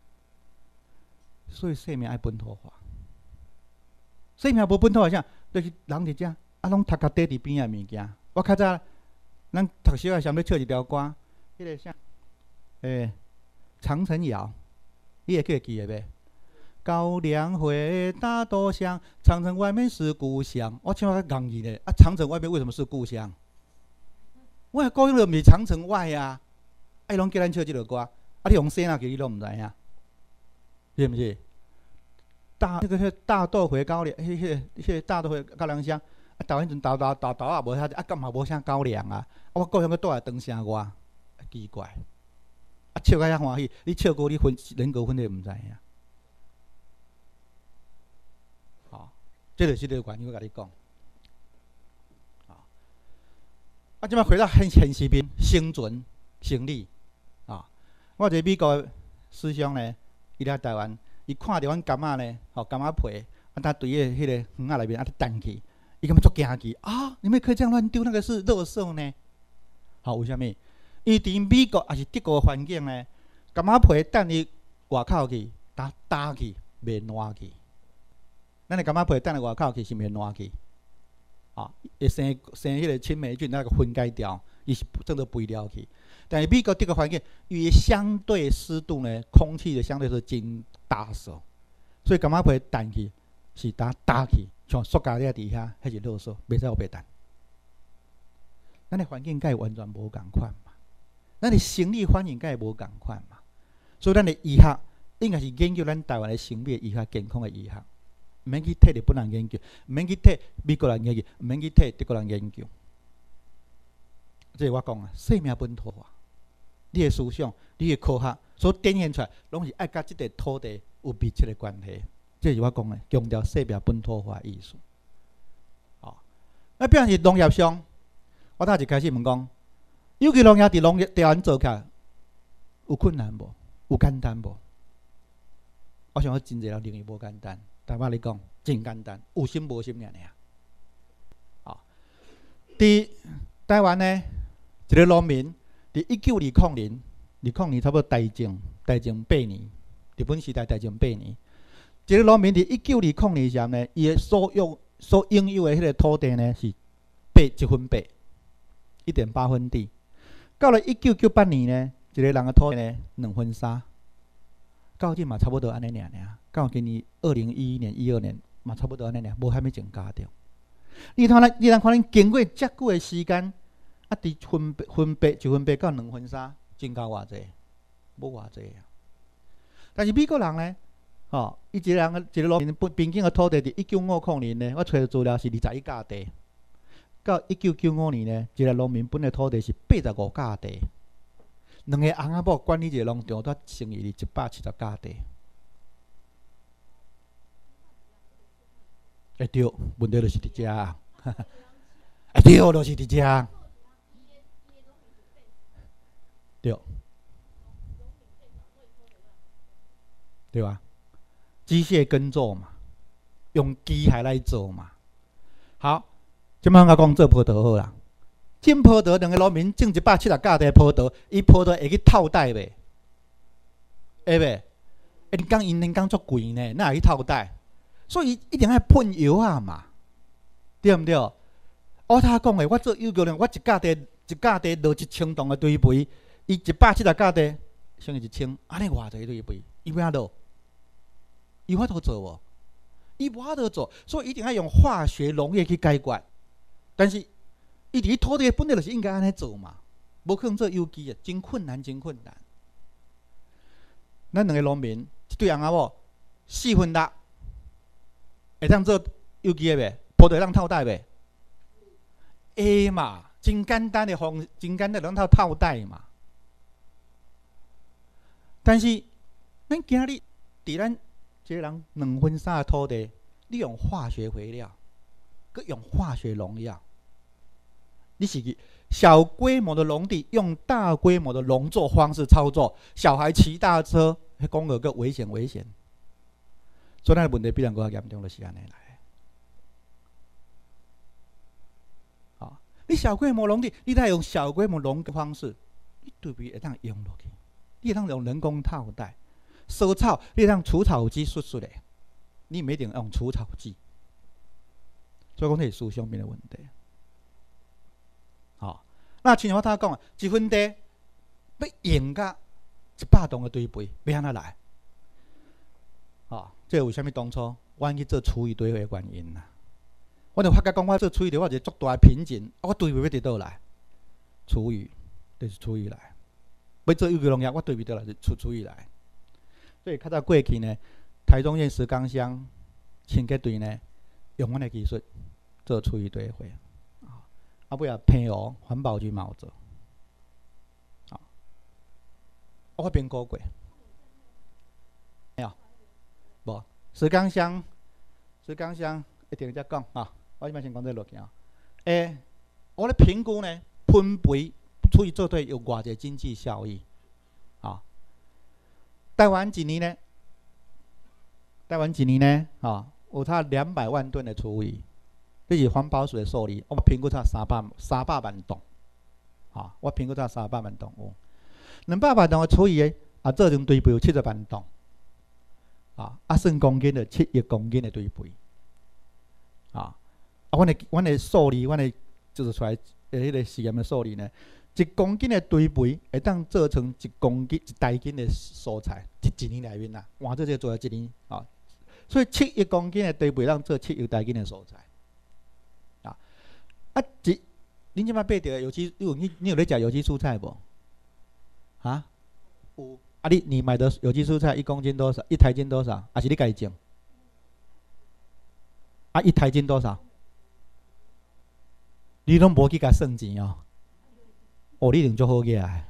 所以生命爱本土化，生命无本土化啥？就是人伫遮，啊，拢读甲地伫边仔物件。我较早，咱读小个时要唱一条歌，迄、那个啥，诶、欸，长城谣，你会记会记个袂？高粱回大豆香，长城外面是故乡。我唱较硬意咧，啊，长城外面为什么是故乡？我的故乡就毋是长城外啊，啊，拢叫咱唱即条歌，啊，你用生啊，其实你拢毋知影。是毋是？大那个迄大豆回高粱，迄、迄个、迄个大豆回高粱香，啊，台湾阵豆豆豆豆也无遐，啊，干嘛无啥高粱啊？啊，我故乡去倒来当啥我？奇怪，啊，笑甲遐欢喜，你笑过你分人格分裂毋知影。哦，这就是这个原因，我甲你讲。啊，啊，即摆回到现现实面，生存、生理，啊，我一个美国师兄呢。伊来台湾，伊看着阮柑仔呢，吼柑仔皮，啊，他对个迄个园仔内面啊，弹去，伊感觉足惊奇啊！你们可以这样乱丢，那个是垃圾呢？好，为虾米？因为伫美国也是德国环境呢，柑仔皮弹去外口去，打打去，袂烂去。咱的柑仔皮弹去外口去是袂烂去，啊，会生生迄个青霉菌，那个分解掉，伊是正做肥料去。但是美国这个环境，因为相对湿度呢，空气的相对是真打手，所以柑仔皮弹去是打打去，像塑胶粒底下，迄是垃圾，袂使互白弹。咱的环境甲伊完全无共款嘛，咱的生理反应甲伊无共款嘛，所以咱的医学应该是研究咱台湾的生理医学、健康的医学，毋免去替日本人研究，毋免去替美国人研究，毋免去替德国人研究。这是我讲啊，生命本土化。你的思想、你的科学所展现出来，拢是爱甲即个土地有密切的关系。这是我讲的，强调生命本土化意思。哦，那变是农业上，我头一开始问讲，有机农业伫农业台湾做起来有困难无？有简单无？我想讲真侪人认为无简单，但我你讲真简单，有心无心尔尔。哦，伫台湾呢，一个农民。伫一九二零年，二零年差不多大正，大正八年，日本时代大正八年，一个农民伫一九二零年时呢，伊的所用所拥有的迄个土地呢是八一分八，一点八分地。到了一九九八年呢，一个人的土地呢两分三，到即嘛差不多安尼尔尔。到今年二零一一年、一二年嘛差不多安尼尔，无虾米增加着。你通咱，你通看恁经过遮久的时间，啊，伫分分八一分八到两分三，增加偌济？无偌济啊。但是美国人呢，吼、哦，伊一个人一个农民边境的土地，伫一九五零年呢，我找的资料是二十一甲地。到一九九五年呢，一个农民本的土地是八十五甲地，两个翁仔某管理一个农场，才乘以一百七十甲地。会对，问题就是伫遮啊！会对，就是伫遮。对，对吧？机械耕作嘛，用机械来做嘛。好，即摆我讲做葡萄好啦。种葡萄，两个农民种一百七十甲地葡萄，伊葡萄会去套袋袂？会袂？一年讲因年讲足贵呢，哪会去套袋？所以一定要喷油啊嘛，对毋对？我他讲的，我做有可能，我一甲地一甲地落一千吨的堆肥，伊一百七十甲地剩一千，安尼偌济堆肥，伊要安落？伊有法度做无？伊无法度做，所以一定要用化学农业去解决。但是伊伫土地本来就是应该安尼做嘛，无可能做有机的，真困难，真困难。咱两个农民一对翁仔某四分六。会当做有机的袂？葡萄会当套袋袂？会嘛，真简单的方，真简单能套套袋嘛。但是咱今日伫咱一个人两分三的土地，你用化学肥料，佮用化学农药，你是小规模的农地用大规模的农作方式操作，小孩骑大车，迄讲个个危险危险。所以咱的问题比咱更加严重，就是安尼来。好，你小规模农地，你得用小规模农的方式，你对比会当用落去，你会当用人工套袋，收草，你会当除草机速速的，你唔一定用除草剂。所以讲，这是思想面的问题。好，那像我头讲，一分地要用甲一百吨的堆肥，要安怎来？哦，这为虾米当初我去做厨余堆肥的原因啦？我就发觉讲，我做厨余堆，我一个足大的瓶颈，啊，我堆肥要伫倒来？厨余，就是厨余来。要做有机农业，我堆肥倒来就出厨余来。所以较早过去呢，台中县石冈乡清洁队呢，用阮的技术做厨余堆肥，啊，啊尾啊平湖环保局嘛有做，啊，我评估过，没有。无，石冈乡，石冈乡一定才讲啊！我即摆先讲这落去啊。诶，我咧评估呢，分肥出去做对有偌济经济效益啊？台湾一年呢？台湾一年呢？啊，有差两百万吨的厨余，这是环保署的数字。我评估差三百三百万吨，啊，我评估差三百万吨有。两百万吨的厨余啊，做成堆肥有七十万吨。啊，啊，算公斤的七亿公斤的堆肥，啊，啊，阮的阮的数字，阮的就是出来诶，迄个实验的数字呢，一公斤的堆肥会当做成一公斤一台斤的蔬菜，一一年内面啦，换做这做一年啊，所以七亿公斤的堆肥当做七亿台斤的蔬菜，啊，啊，一，恁即摆买着有机，你有你你有咧食有机蔬菜无？啊？有。啊你，你买的有机蔬菜一公斤多少？一台斤多少？还是你家己种？啊，一台斤多少？你拢无去甲算钱哦？哦，你一定足好个啊！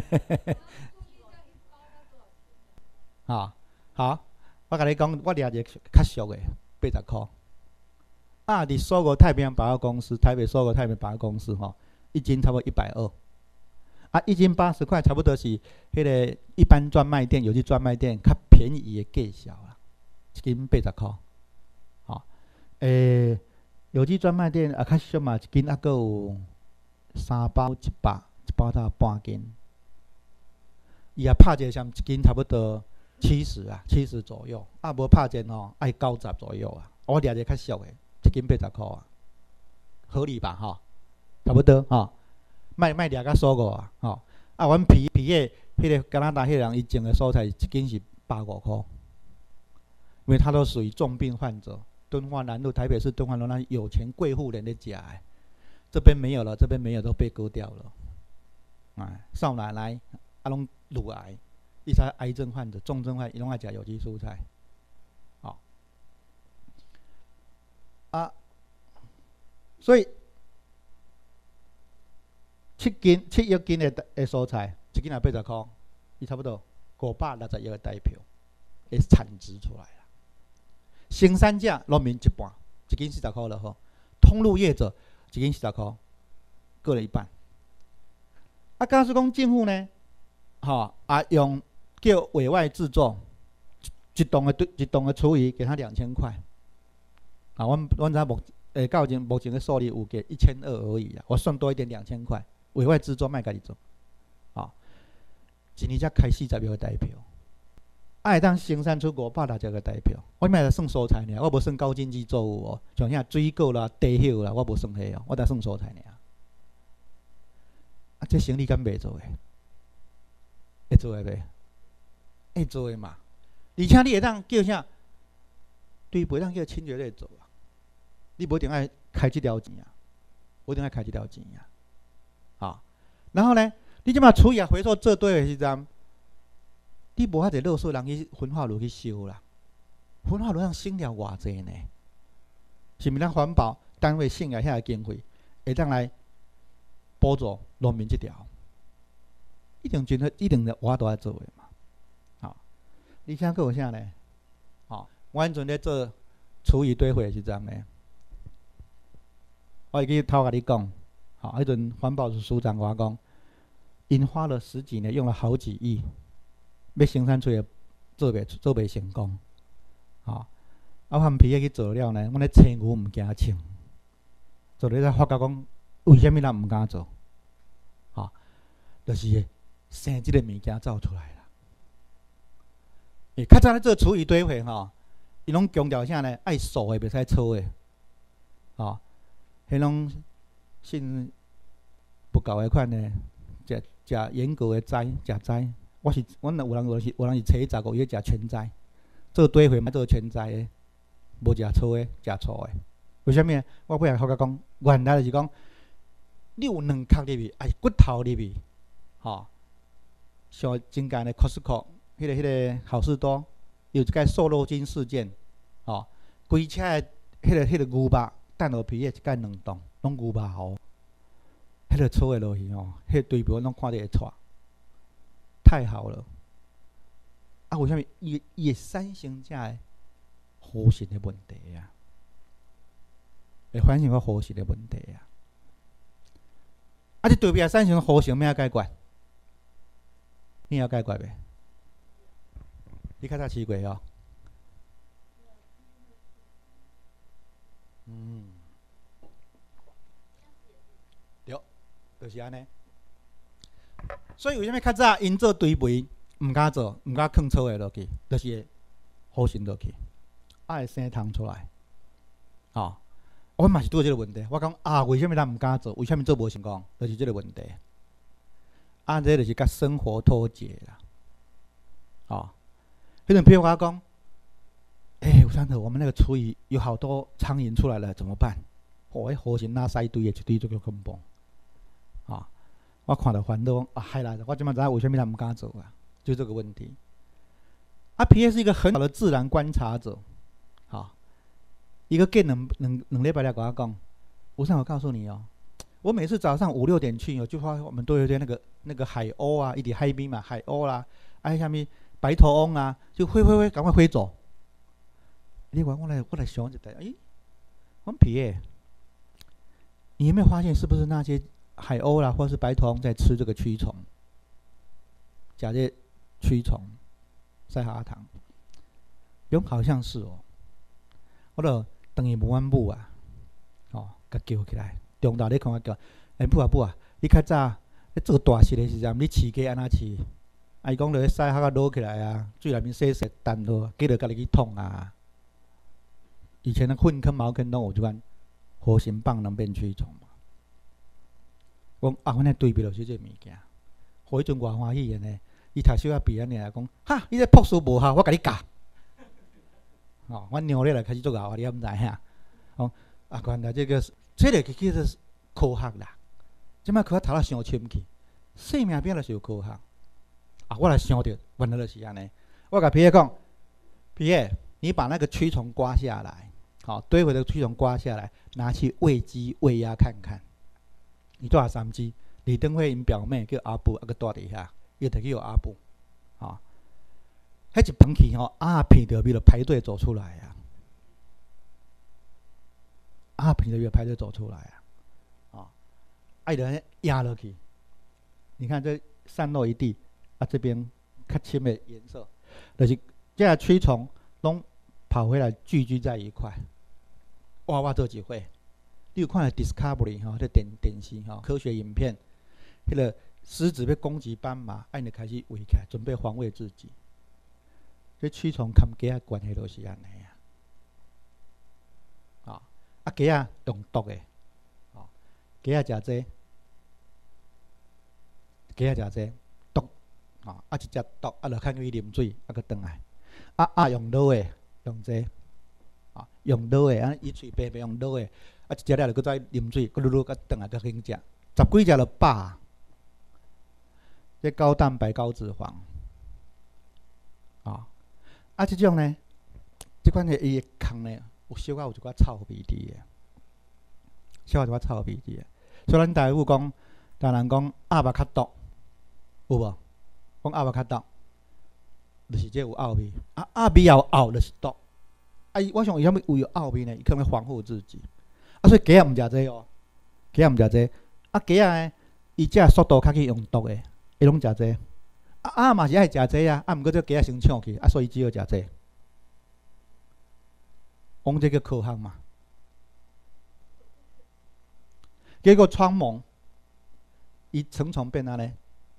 好，好，我甲你讲，我掠一个较俗的八十箍。啊，伫所有太平洋百货公司，台北所有太平洋百货公司吼，一斤差不多一百二。啊，一斤八十块，差不多是迄个一般专卖店、有机专卖店较便宜的价销啦，一斤八十块。好，诶，有机专卖店啊较俗嘛，一斤啊，阁有三包一百，一包才半斤。伊也拍者像一斤差不多七十啊，七十左右。啊，无拍者吼，爱九十左右啊。我掠一个较俗的，一斤八十块啊，合理吧？吼，差不多吼，卖卖掠甲所五啊，吼。啊，阮皮皮个迄个加拿大迄个人，伊种的蔬菜一斤是百五块，因为他都属于重病患者。敦化南路、台北市敦化路那有钱贵妇人的家，这边没有了，这边没有都被割掉了。哎，少奶奶啊，拢乳癌，一些癌症患者、重症患者，拢爱食有机蔬菜。好、哦，啊，所以七斤七亿斤的的蔬菜，一斤也八十块，伊差不多五百六十亿的代票的产值出来了。生产者农民一半，一斤四十块了吼；通路业者一斤四十块，各了一半。啊，假使讲政府呢，吼、哦、啊用叫委外制作，一栋的一栋的厨余给他两千块。啊，阮阮知目诶，到前目前的数字有给一千二而已啊，我算多一点两千块，委外制作卖家己做，啊、哦，一年才开四十秒的代票。啊，会当生产出五百六十个代表，我卖来算蔬菜尔，我无算高经济作物哦，像遐水果啦、地叶啦，我无算迄哦，我只算蔬菜尔。啊，这生意敢袂做诶？会做诶袂？会做诶嘛？而且你会当叫啥？对，袂当叫清洁队做啊。你无一定爱开这条钱啊，无一定爱开这条钱啊。啊，然后呢，你即马厨余回收做堆诶时阵。你无遐个垃圾人去焚化炉去烧啦，焚化炉上省了偌济呢？是毋是咱环保单位省了遐个经费，会当来补助农民这条？一定真一定我都爱做诶嘛。好、哦，而且佫有啥呢？哦，阮阵咧做厨余堆肥时阵呢，我会去头甲你讲，好、哦，迄阵环保署署长我讲，因花了十几年，用了好几亿。要生产出来做袂做袂成功，吼、哦！啊，含皮去做了呢，阮咧青牛毋惊穿，做咧才发觉讲，为虾米咱毋敢做？吼、哦，就是生即个物件走出来啦。诶，较早咧做厨余堆肥吼，伊拢强调啥呢？爱素诶，袂使粗诶，吼、哦，迄种性不够诶款呢，食食严格诶斋，食斋。我是，阮有人有是有人是初一十五伊咧食全斋，做堆肥嘛做全斋诶，无食粗诶，食粗诶。为虾米？我尾仔发觉讲，原来就是讲，你有两壳入去，哎，骨头入去，吼、哦。像真间诶 Costco， 迄、那个迄、那个好事多，有一个瘦肉精事件，吼、哦，规车诶迄个迄、那个牛肉蛋落皮诶一间两栋，拢牛肉糊，迄、那个粗诶落去吼，迄、那个堆皮拢看得会喘。太好了！啊，为虾米伊伊会产生遮个呼吸的问题啊？会反映个呼吸的问题啊？啊，这对比啊，产生呼吸咩解决？你要解决袂？你较早试过哦？嗯，对，就是安尼。所以为虾米较早因做堆肥毋敢做，毋敢囥粗诶落去，就是会呼吸落去，啊会生虫出来。哦，我嘛是拄即个问题。我讲啊，为虾米咱毋敢做？为虾米做无成功？就是即个问题。啊，这就是甲生活脱节啦。哦，迄阵譬如我讲，诶、欸，吴三头，我们那个厨余有好多苍蝇出来了，怎么办？哦，迄呼吸那塞堆诶，一堆足够恐怖。啊、哦！我看到烦恼啊，害来了！我即马知影为虾米他毋敢做啊，就这个问题。啊 ，P A 是一个很好的自然观察者，好、哦，一个 get 两两两礼拜来跟我讲，吴尚，我告诉你哦，我每次早上五六点去，有就发我们都有点那个那个海鸥啊，一点海滨嘛，海鸥啦，啊，下面白头翁啊，就飞飞飞，赶快飞走。你看我来我来想一下，诶、欸，我们 P A， 你有没有发现是不是那些？海鸥啦，或是白头翁在吃这个蛆虫，假这蛆虫塞哈糖，用好像是哦。我就等于问阮母啊，哦，甲叫起来，中昼你看我叫，哎母啊母啊，你较早你做大事的时阵，你饲鸡安怎饲？啊，伊讲落去塞哈个捞起来啊，水内面洗洗淡落，记得家己去捅啊。 以前的粪坑、茅坑拢有即款活性棒能变蛆虫嘛。讲啊，阮咧对比就是这物件，互迄阵偌欢喜个呢。伊读小可毕业尔讲，哈，你这博士无效，我甲你教。哦，阮娘咧来开始做教，你也毋知影。哦，啊，原来这个这个叫做科学啦。即摆科学读了伤深去，生命边就是有科学。啊，我来想着，原来就是安尼。我甲皮爷讲，皮爷，你把那个蛆虫刮下来，好、哦，堆肥的蛆虫刮下来，拿去喂鸡喂鸭看看。你多少三只？李登辉因表妹叫阿布，啊个住伫遐。伊就叫阿布，啊，迄一盆去吼，鸭片着味就排队走出来啊，鸭片着味排队走出来啊，啊，啊，就压落去，你看这散落一地，啊，这边较深的颜色，就是这些蛆虫拢跑回来聚居在一块，哇哇做一回，你有看到 Discovery 吼，这电电视吼，科学影片，迄个。狮子要攻击斑马，按就开始围起来，准备防卫自己。这蛆虫跟鸡仔关系都是安尼啊。啊，啊鸡仔用毒的，啊，鸡仔食这，鸡仔食这毒，啊，啊一只毒，啊就看伊啉水，啊个转来。啊啊用卤的，用这，啊用卤的，啊伊喙白白用卤的，啊一只了就搁再啉水，搁噜噜搁转来搁紧食，十几只就饱。这高蛋白、高脂肪，啊，啊，这种呢，这款的伊的空呢，有小可有一寡臭味伫的，小可有一寡臭味伫的。所以咱台语讲，当人讲鸭肉较毒，有无？讲鸭肉较毒，就是这有奥味。啊，鸭味也有奥，就是毒。啊，我想伊啥物有有奥味呢？伊可能防护自己。啊，所以鸡仔毋食这哦，鸡仔毋食这。啊，鸡仔呢，伊只速度较去用毒的。伊拢食这，啊啊嘛是爱食这啊，啊毋过这鸡仔先抢去，啊所以只好食这。讲这个科学嘛，结果创梦，伊成虫变安尼，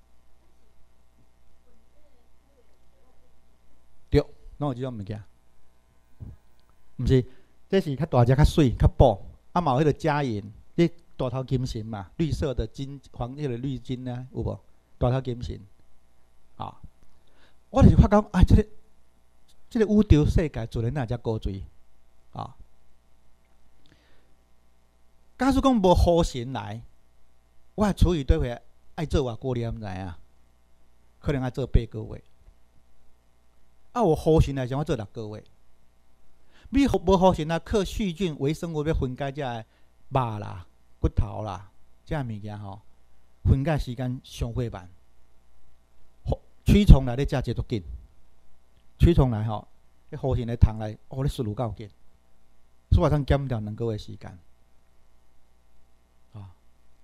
对，拢有即种物件，毋是，这是较大只、较水、较补，啊嘛有迄个佳银，你大头金神嘛，绿色的金黄迄个绿金啊，有无？大头金神，啊！我就是发觉，啊，这个这个宇宙世界自然哪只高水，啊！假使讲无好神来，我处理对会爱做偌久，你毋知影？可能爱做八个月。啊，有好神来讲，我做六个月。你无好神来，靠细菌微生物要分解这个肉啦、骨头啦，这物件吼。分解时间上过慢，蛆虫来咧食节足紧，蛆虫来吼，迄好神咧虫来，哦咧速度够紧，所以我通减掉两个月时间。啊，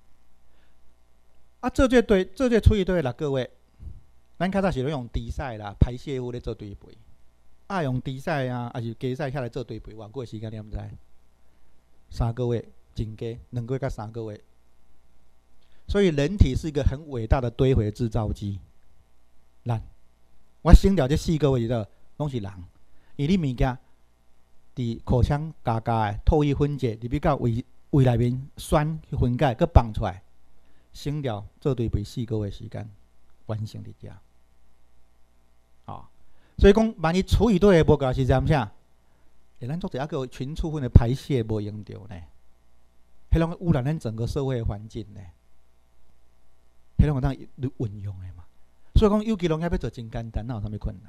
啊做这对做这处理对六个月，咱较早是咧用猪屎啦、排泄物咧做堆肥，啊用猪屎啊，还是鸡屎起来做堆肥，偌久时间你毋知？三个月，真加两个月到三个月。所以人体是一个很伟大的堆肥制造机。咱我省掉这四个月的拢是人，因为你物件伫口腔加加的唾液分解，入去到胃胃内面酸去分解，佮放出来，省掉做堆肥四个月时间完成伫遮。啊，所以讲万一处理对的无够是怎啥？诶，咱做者还个群畜粪的排泄无用着呢，迄拢污染咱整个社会环境呢。迄种当运用的嘛，所以讲有机农业要做真简单，哪有啥物困难？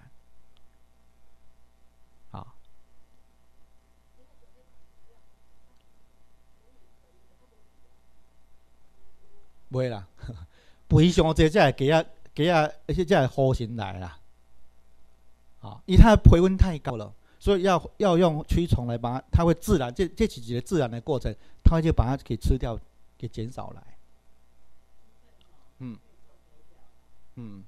啊，袂啦，肥上济才会鸡仔鸡仔，而且才会好神来啦。啊，因为它的培温太高了，所以要要用蛆虫来把它，它会自然，这这是一个自然的过程，它就把它给吃掉，给减少来。嗯，嗯，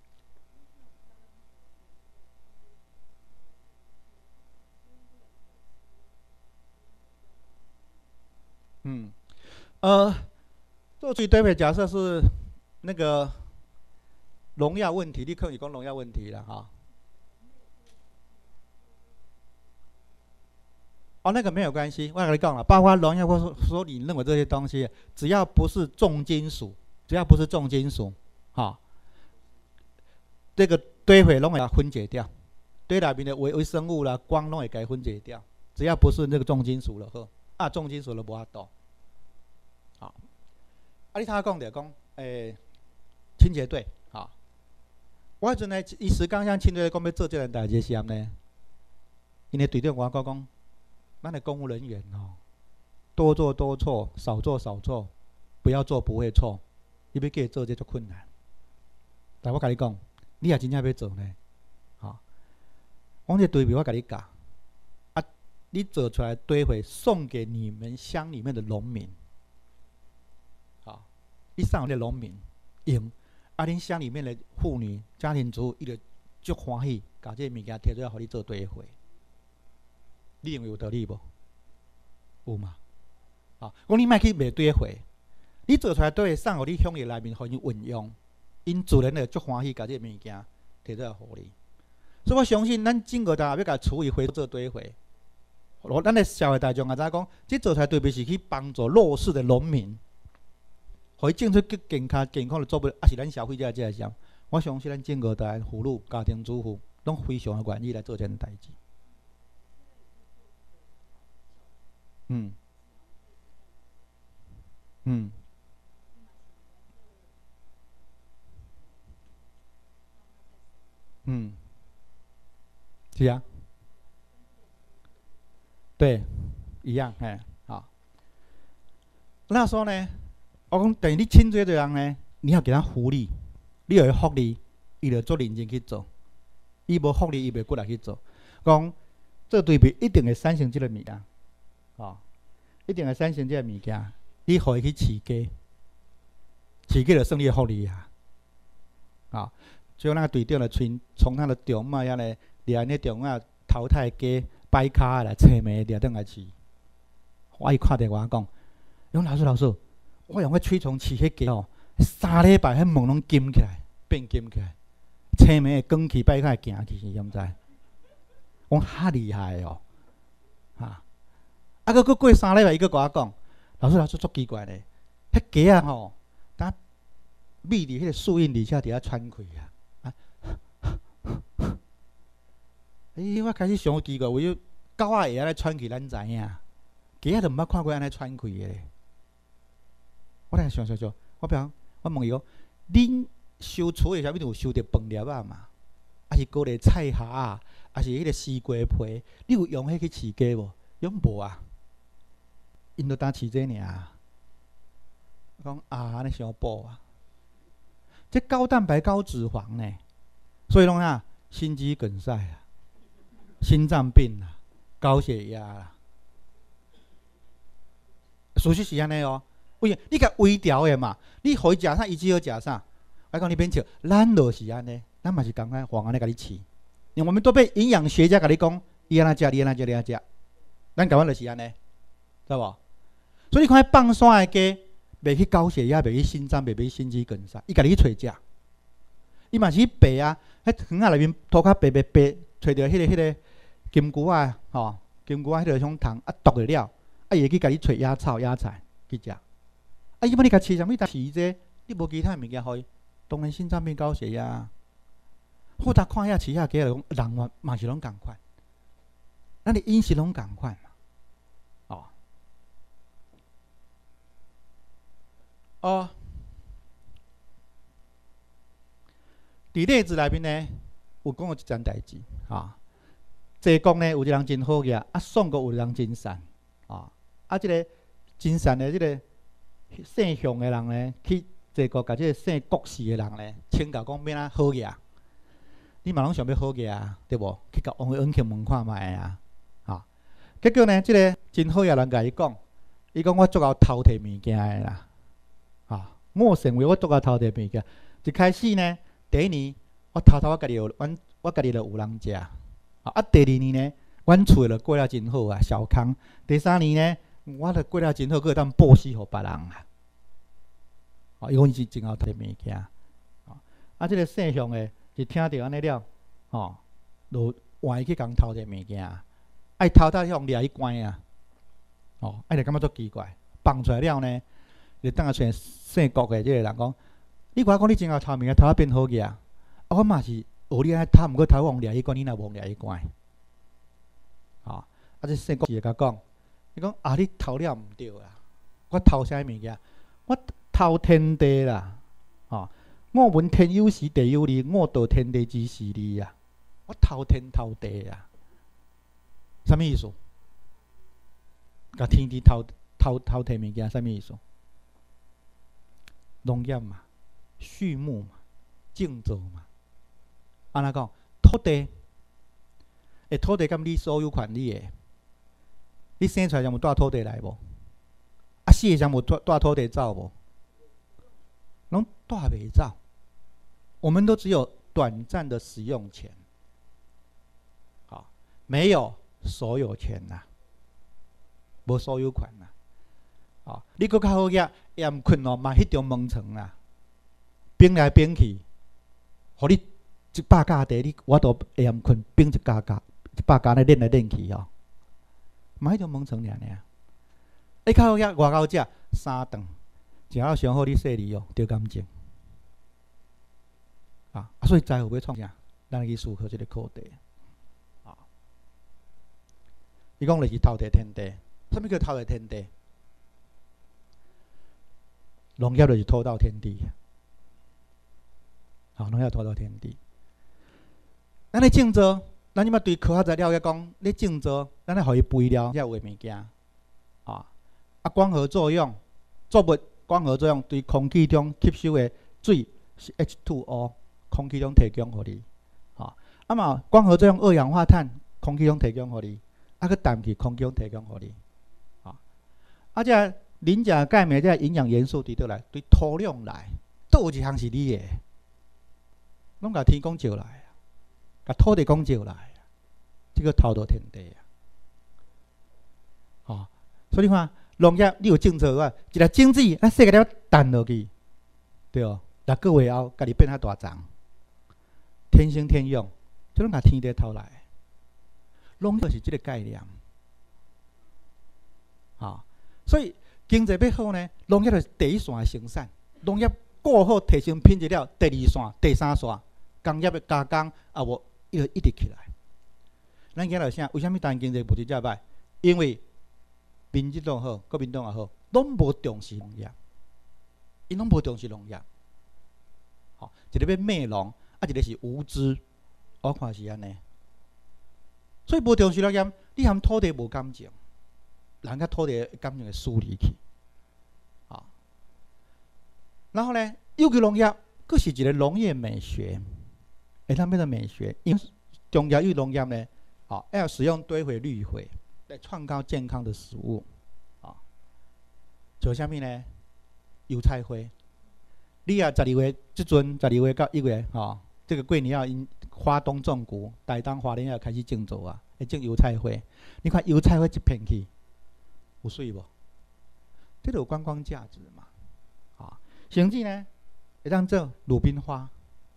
嗯，呃，做水对面假设是那个农药问题，你可以讲农药问题了哈。 哦，那个没有关系，我跟你讲了，包括农药或说说你认为这些东西，只要不是重金属，只要不是重金属，哈、哦，这个堆肥拢会把它分解掉，堆内面的微微生物啦、光拢会给它分解掉，只要不是那个重金属了好，啊，重金属就无法度。好、哦，啊，你头讲着讲，诶、欸，清洁队，哈、哦，我迄阵呢，伊时刚向清洁队讲要做这件代志是安呢，因为队长我讲讲。咱的公务人员哦，多做多错，少做少错，不要做不会错。你要叫做这就困难。但我跟你讲，你也真正要做呢，好、哦，我这堆肥我跟你讲，啊，你做出来堆肥送给你们乡里面的农民，好、哦，你送给农民用，啊，恁乡里面的妇女、家庭主妇，伊就足欢喜，把这物件摕出来，互你做堆肥。你认为有道理无？有嘛？啊，讲你莫去卖堆肥，你做出来堆肥送互你乡里内面，互因运用，因自然会足欢喜，甲这物件摕出来互你。所以我相信，咱整个大要甲处理回做堆肥，咱的社会大众也知讲，这做出来堆肥是去帮助弱势的农民，互伊种出更健康、健康的作物，也是咱消费者这项。我相信咱整个台妇女、家庭主妇拢非常的愿意来做这件代志。嗯，嗯，嗯，是啊，对，一样，嘿，好。那时候呢，我讲等于你请这个人呢，你要给他福利，你要有福利，伊就做认真去做；伊无福利，伊袂过来去做。讲做对比一定会产生这个物件。哦，一定会产生这个物件，你互伊去饲鸡，饲鸡就算你的福利啊！啊、哦，所以那个队长就从从他的中嘛遐呢，掠那中啊淘汰鸡摆骹来青梅掠转来饲。我伊看着我讲，讲老师老师，我用个吹虫饲迄鸡哦，三礼拜迄毛拢金起来，变金起来，青梅会光去摆骹会行去，你毋知？我哈厉害哦，啊！啊，佮佮过三礼拜，伊佮甲我讲，老师老师足奇怪咧，迄鸡啊吼，呾蜜伫迄个树荫底下伫遐喘气啊！啊，哎，我开始想奇怪，为什狗仔会安尼喘气，咱知影，鸡仔就毋捌看过安尼喘气的咧。我来想想想，我比方我问伊讲，恁收厝的啥物有收着饭粒啊嘛？还是高丽菜虾啊？还是迄个西瓜皮？你有用迄去饲鸡无？用无啊？因都当饲这尔，我讲啊，安尼伤补啊！这高蛋白、高脂肪呢，所以讲啊，心肌梗塞啊，心脏病啊，高血压啦，事实是安尼哦。喂，你甲微调的嘛，你互伊食啥，伊只好食啥。我讲你免笑，咱就是安尼，咱嘛是共款黄安尼甲你饲。我们都被营养学家甲你讲，伊安怎食，你安怎食，你安怎食。咱台湾就是安尼，知无？所以你看，放山的鸡，袂去高血压，袂去心脏，袂去心肌梗塞，伊家己去找食。伊嘛是去爬啊，迄园仔内面涂骹白白白，找着迄个迄个金菇啊，吼，金菇啊，迄个种虫啊，毒得了，啊，伊会去家己找野草、野菜去食。啊，伊要你甲饲啥物？但饲这，你无其他物件互伊，当然心脏病、高血压。好，逐看遐饲遐鸡，就讲人嘛嘛是拢共款，咱的饮食拢共款嘛。哦，哦，伫例子内面呢，有讲过一件代志啊。济公呢，有一个人真好个，啊，宋国有一个人真善啊。啊，即、这个真善的即个姓向的人呢，去济国甲即个姓郭氏的人呢，请教讲要安好个。你嘛拢想要好个啊，对无？去甲王永庆问看卖啊，啊！结果呢，即、这个真好个人甲伊讲，伊讲我足够偷摕物件的啦，啊！我成为我足够偷摕物件。一开始呢，第一年我偷偷我家己有，阮我家己就有人食，啊！啊，第二年呢，阮厝就过了真好啊，小康。第三年呢，我就过了真好，佫会当报喜互别人啊！啊，伊讲伊是真好摕物件，啊！啊，即、这个姓向的。是听着安尼了，吼、哦，就换伊去共偷摕物件，啊， 爱偷偷向掠去关啊，哦，啊，就感觉足奇怪，放出来了呢，就等下像姓郭的即个人讲，你我讲你真够聪明啊，头仔变好个啊，啊，我嘛是学你安偷，毋过偷往掠去关，你若往掠去关，哦，啊，这姓郭就甲讲，伊讲啊，你偷了毋对啦，我偷啥物件？我偷天地啦，哦，我闻天有时，地有理，我道天地之始理啊，我偷天偷地啊。什么意思？甲天地偷偷偷摕物件，什么意思？农业嘛，畜牧嘛，种植嘛。安怎讲？土地，诶，土地敢你所有权利诶？你生出来有无带土地来无？啊，死诶，有无带带土地走无？拢带袂走。我们都只有短暂的使用权，好，没有所有权呐、啊，无所有权呐、啊，哦，你搁较好个，嫌困哦，嘛迄张门床啊，冰来冰去，互你一百架地，你我都嫌困冰一架架，一百架咧练来练去哦，嘛迄张门床尔尔。你较好个外口食三顿，食到上好你细腻哦，着感情。啊，所以财富要创啥？咱去思考这个课题。啊，伊讲就是偷摕天地，什么叫偷摕天地？农业就是偷到天地。好，农业偷到天地。咱咧种植，咱即摆对科学材料咧讲，咧种植，咱咧互伊肥料，才有诶物件。啊，啊，光合作用，作物光合作用对空气中吸收诶水是 H 二 O。空气中提供互你，吼、哦，啊嘛光合作用二氧化碳，空气中提供互你，啊个氮气空气中提供互你，吼、哦，啊这磷钾钙镁这营养元素伫倒来，对土壤来，倒有一项是你的，拢甲天公招来，甲土地公招来，这个偷到天地啊，吼、哦，所以你看农业你有种植啊，一粒种子啊，细个了弹落去，对哦，六个月后，家己变较大丛。天生天用，即拢甲天地偷来，农业是即个概念，啊、哦，所以经济要好呢，农业就是第一线的生产，农业过好提升品质了，第二线、第三线，工业的加工啊，无伊就一直起来。咱今日啥？为虾米单经济不是遮歹？因为民进党好，国民党也好，拢无重视农业，伊拢无重视农业，好、哦，一个要卖农。啊，一个是无知，我看是安尼。所以无重视农业，你含土地无感情，人甲土地感情会疏离去。啊，然后呢，有机农业，佫是一个农业美学，诶，咱要的美学，因为中药与农业呢，啊，要使用堆肥、绿肥来创造健康的食物。啊，做啥物呢？油菜花。你啊，十二月即阵，十二月到一月，吼、哦。这个过年要因花东纵谷，台东花莲要开始种植啊，会种油菜花。你看油菜花一片去，有水无？这个有观光价值嘛？啊，甚至呢，会当做鲁冰花。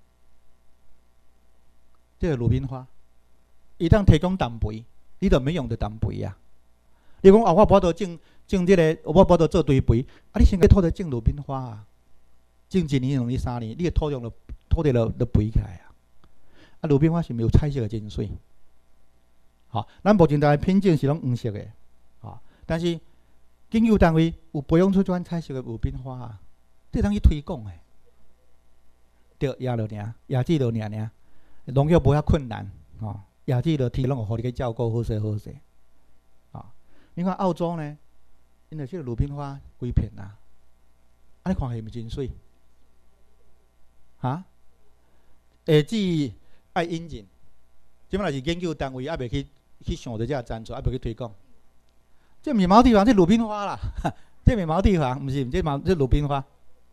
这个鲁冰花，伊当提供氮肥，你都没用的氮肥啊。你讲啊，我无得种种这个，我无得做堆肥，啊，你先个土地种鲁冰花啊，种一年、两年、三年，你的土壤就。土地就就肥起来啊！啊，鲁冰花是毋是有彩色的真水？吼、哦，咱目前台品种是拢黄色的，吼、哦，但是研究单位有培养出这款彩色的鲁冰花啊，这通去推广的，对，野落尔，野子落尔尔，农业无遐困难，吼、哦，野子落天拢有互你去照顾，好势好势，啊、哦，你看澳洲呢，因为这个鲁冰花规片啊，啊，你看是毋是真水？哈？下季爱引进，即摆若是研究单位，还袂去去想着这赞助，还袂去推广。这毋是毛地黄，这鲁冰花啦，这毋是毛地黄，毋是，这毛这鲁冰花。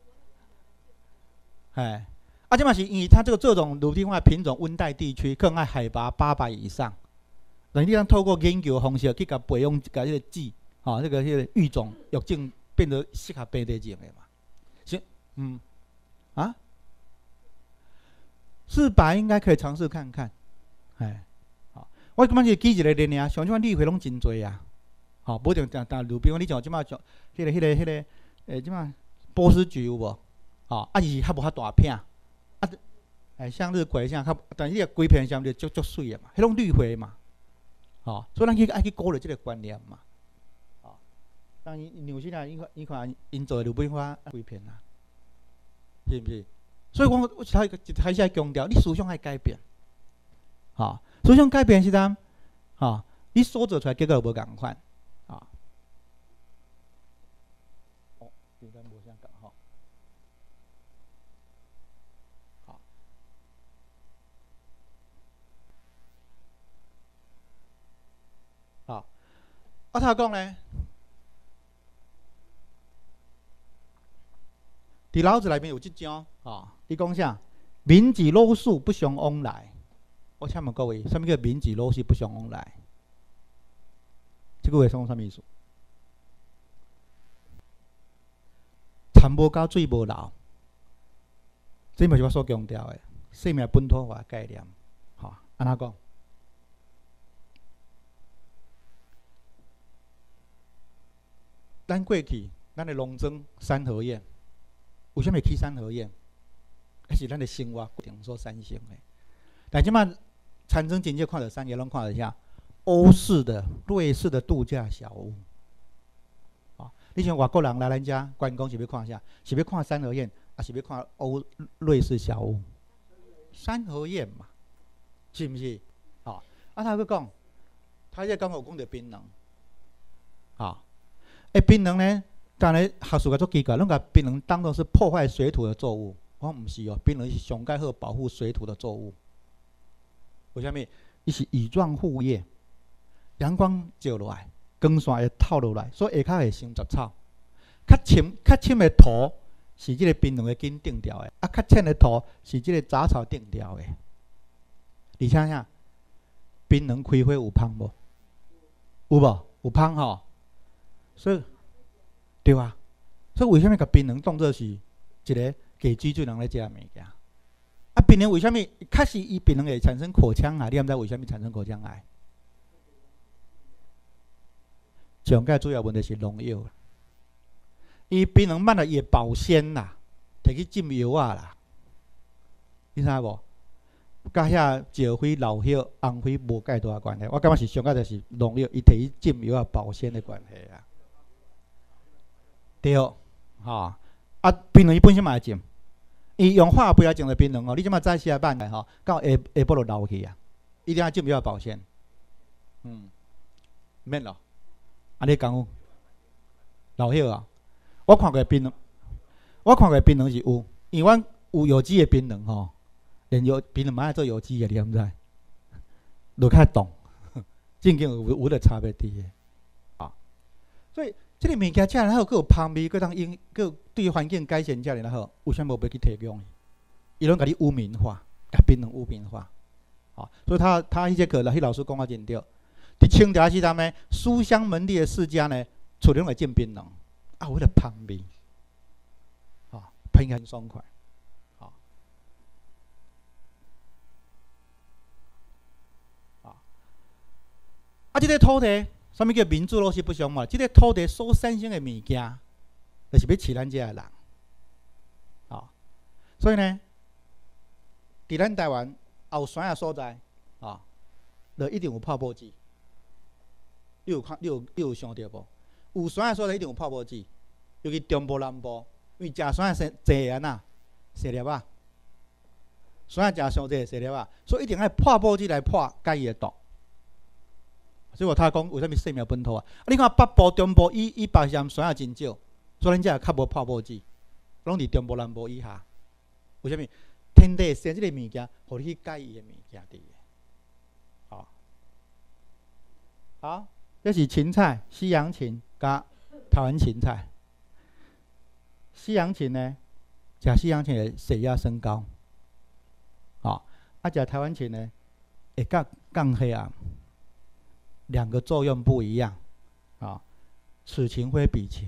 哎，啊，即摆是因为它这个这种鲁冰花品种，温带地区更爱海拔八百以上，所以你通透过研究方式去甲培养甲这个籽，吼、哦，这个这个育种育种变得适合本地种的嘛。行，嗯，啊？四百应该可以尝试看看，哎，好， 我感觉是举一个例尔，像即款绿会拢真多啊。吼、哦，无定但但路边，你像即马像迄、那个、迄、那个、迄、那个，诶，即马波斯菊有无？哦，啊，伊是较无遐大片，啊，诶，向日葵啥较，但是迄个规片相对足足水诶嘛，迄种绿会嘛，哦，所以咱去爱去鼓励即个观念嘛，哦，当然纽西兰伊看伊看因做诶路边花规片啊，是毋是？所以我我一开一开始爱强调，你思想爱改变，吼、哦，思想改变是当，吼、哦，你所做出来结果无共款，啊、哦，哦，应该无啥共吼。好，啊，他讲呢，伫老子内面有一章，吼，伊讲啥？民己陋室，不相往来。我请问各位，什么叫民己陋室，不相往来？这句话讲啥意思？田无高，水无流，这嘛是我所强调的生命本土化的概念。吼，安怎讲？咱过去，咱的农庄三合院，为什么会起三合院？那是咱的生活决定所产生的。但即摆产生真正看到产业，拢看到啥？欧式的、瑞士的度假小屋。啊，你像外国人来咱遮观光是要看啥？是要看三合院，还是要看欧瑞士小屋？三合院嘛，是毋是？啊，啊，他佫讲，他这刚好讲到槟榔，啊。诶，槟榔呢？当然学术界足奇怪，拢甲槟榔当作是破坏水土的作物。我讲毋是哦，槟榔是上介好保护水土的作物。为虾米？伊是羽状护叶，阳光照落来，光线会透落来，所以下骹会生杂草。较深、较深的土是即个槟榔的根顶掉的，啊，较浅的土是即个杂草顶掉的。而且啥？槟榔开花有芳无？有无？有芳吼。所以，对啊，所以为什么甲槟榔当作是一个给居住人咧食的物件？啊，槟榔为什么确实伊槟榔会产生口腔癌？你毋知为什么产生口腔癌？上界主要问题是农药啦。伊槟榔慢了也保鲜啦，摕去浸药啊啦，你知影无？甲遐石灰、老叶、红灰无介大关系。我感觉是上界就是农药，伊摕去浸药啊保鲜的关系啊。对，吼、哦，啊，槟榔伊本身嘛会种，伊用化肥来种的槟榔哦，你即马早时啊慢来吼，到下下晡就流去啊，一定要浸药保鲜，嗯，免咯，安尼讲有，老叶啊，我看过槟榔，我看过槟榔是有，因为阮有有机的槟榔吼，连有槟榔嘛爱做有机的，你毋知？落较冻，正经有有咧差别伫的，啊，所以。即个物件遮尔好，佫有芳味，佫当用，佫对环境改善遮尔好，为什么无要去提供？伊拢甲你污名化，甲槟榔污名化，好，所以他他迄节课，迄老师讲啊真对。伫清朝时阵呢，书香门第的世家呢，厝里拢会种槟榔，啊，有迄个芳味，啊，喷很爽快，啊，啊，啊，即个土地。什么叫民主陋室不相往来？这个土地所产生的物件，就是要饲咱遮个人，啊，所以呢，伫咱台湾后山的所在，啊，就一定有泡沫剂。你有看，你有你有想到无？有山的所在一定有泡沫剂，尤其中部南部，因为食山的济安呐，石粒啊，山食上济石粒啊，所以一定爱泡沫剂来破解伊的毒。所以我他讲为什么生命本土啊？啊，你看北部、中部以以北山山也真少，所以咱遮较无泡沫剂，拢伫中部南部以下。为什么？天地生即个物件，互你去解伊的物件伫个。好，好，这是芹菜，西洋芹加台湾芹菜。西洋芹呢，食西洋芹会血压升高，好，啊，食台湾芹呢，会降降血压。两个作用不一样，啊，此情非彼情，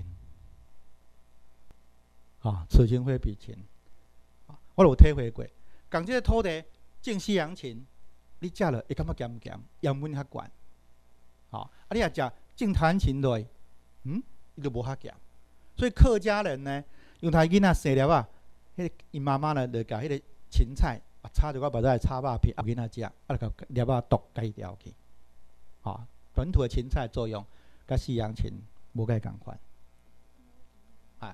啊，此情非彼情，啊，我有体会过，讲这个土地种西洋芹， 你食了会感觉咸咸，盐分较悬。吼、哦，啊，你若食种台湾芹类，嗯，伊就无较咸。所以客家人呢，用他囡仔生了啊，迄伊妈妈呢就甲迄个芹菜啊炒一块白菜炒肉片，啊囡仔食，啊就甲粒仔剁甲伊调去。吼、哦，本土的芹菜作用，甲西洋芹无介共款。啊，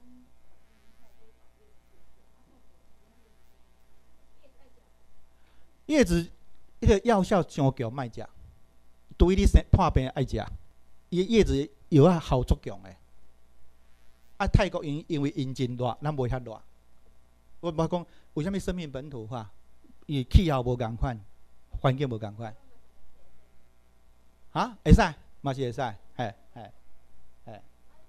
叶子迄个药效伤强，莫食。对你生破病爱食，伊叶子有啊好作用诶。啊，泰国因因为因真热，咱袂遐热。我无讲为虾米生命本土化，伊气候无共款，环境无共款。啊，会使，嘛是会使，嘿，嘿，嘿。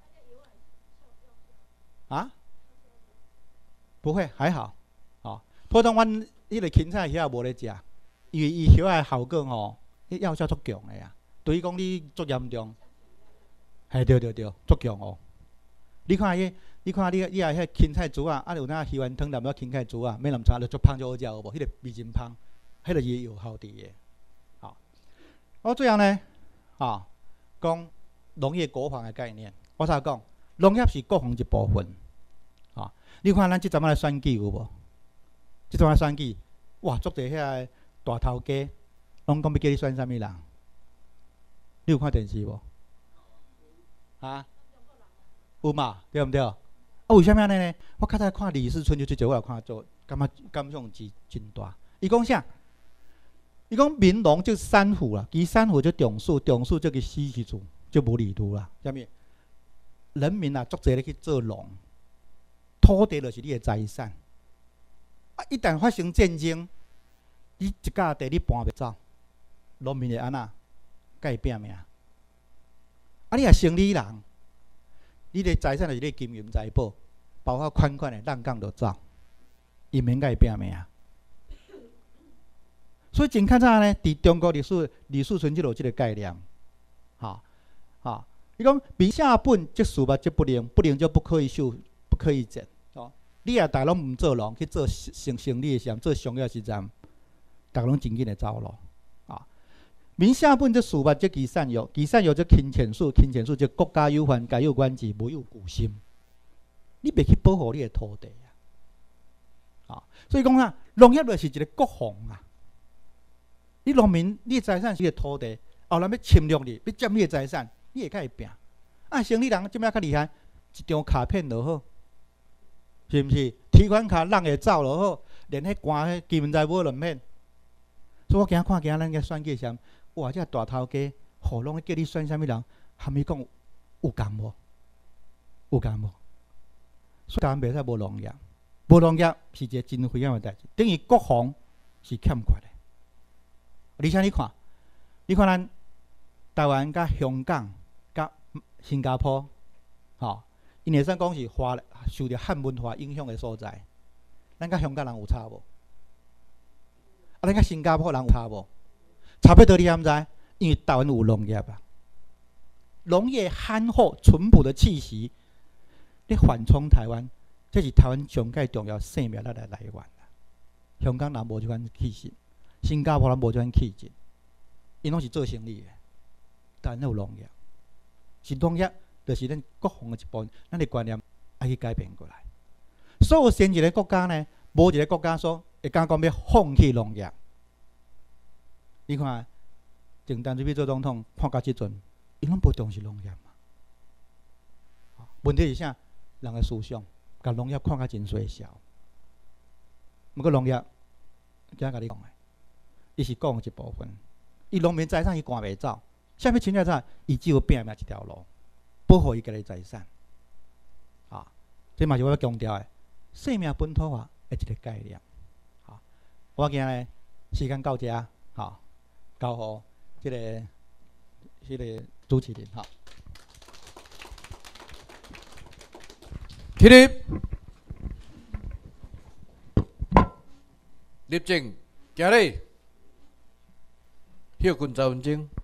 啊？不会，还好。哦，普通阮迄个芹菜叶无咧食，因为伊叶仔效果吼，迄药效足强诶啊。对于讲你足严重，嘿，对对对，足强哦。你看迄，你看你你啊，迄芹菜煮啊，啊有哪鱼丸汤淡薄芹菜煮啊，免淋茶就足芳就好食，有无？迄个味真芳，迄个也有效伫诶。好，我最后呢，啊，讲农业国防诶概念。我才讲，农业是国防一部分。啊，你看咱即阵仔来选举有无？即阵仔选举，哇，足侪遐大头家，拢讲要叫你选啥物人？你有看电视无？啊？有嘛，对毋对？啊，为虾米安尼呢？我较早看李世春就即个，我有看做，感觉感想真真大。伊讲啥？伊讲民农就三虎啦，其三虎就种树，种树就去死时阵就无利度啦。虾米？人民啊，足侪咧去做农，土地就是你的财产。啊，一旦发生战争，你一架地你搬袂走，农民会安那？甲伊拼命。啊，你若生理人。你的财产就是你金银财宝，包括款款的浪港就走，伊免甲伊拼命。所以真较早呢，伫中国历史李世春就有即个概念，哈，哈，伊讲民下本即事物即不灵，不灵就不可以修，不可以整。哦，你若大拢毋做农，去做生生理的时阵，做商业时阵，大拢真紧的走咯。民下本即事物即其善有，其善有即勤俭术，勤俭术即国家有患，家有关系，无有故心。你袂去保护你的土地啊！啊，所以讲啊，农业就是一个国防啊。你农民，你的财产是你的土地，后人要侵略你，要占你的财产，你会甲伊拼。啊，生理人即摆较厉害，一张卡片就好，是毋是？提款卡人会走就好，连迄官迄基本财宝都免。所以我今看今咱个选举时，哇！这大头家，何拢叫你选啥物人？含伊讲有共无？有共无？所以台湾袂使无农业，无农业是一个真危险的代志。等于国防是欠缺的。而且你看，你看咱台湾、甲香港、甲新加坡，吼，因会使讲是华受着汉文化影响的所在。咱甲香港人有差无？啊，咱甲新加坡人有差无？差别多你毋知？因为台湾有农业啊，农业憨厚淳朴的气息，你缓冲台湾，这是台湾上界重要生命力的来源啦。香港人无即款气息，新加坡人无即款气质，因拢是做生意的，但有农业，是农业就是咱国防的一部分，咱的观念爱去改变过来。所有先进的国家呢，无一个国家说会敢讲要放弃农业。你看，郑丹瑞去做总统，看到即阵，伊拢不重视农业嘛。问题是啥？人的思想，甲农业看甲真细小。毋过农业，今仔甲你讲的，伊是国防一部分。伊农民财产伊赶袂走，啥物侵略财，伊只有拼命一条路，保护伊家己财产。啊，这嘛是我要强调的，生命本土化的一个概念。啊，我今日时间到这，好。交互即、這個、迄、這個主持人哈。 起立，立正，行礼，休困十分鐘。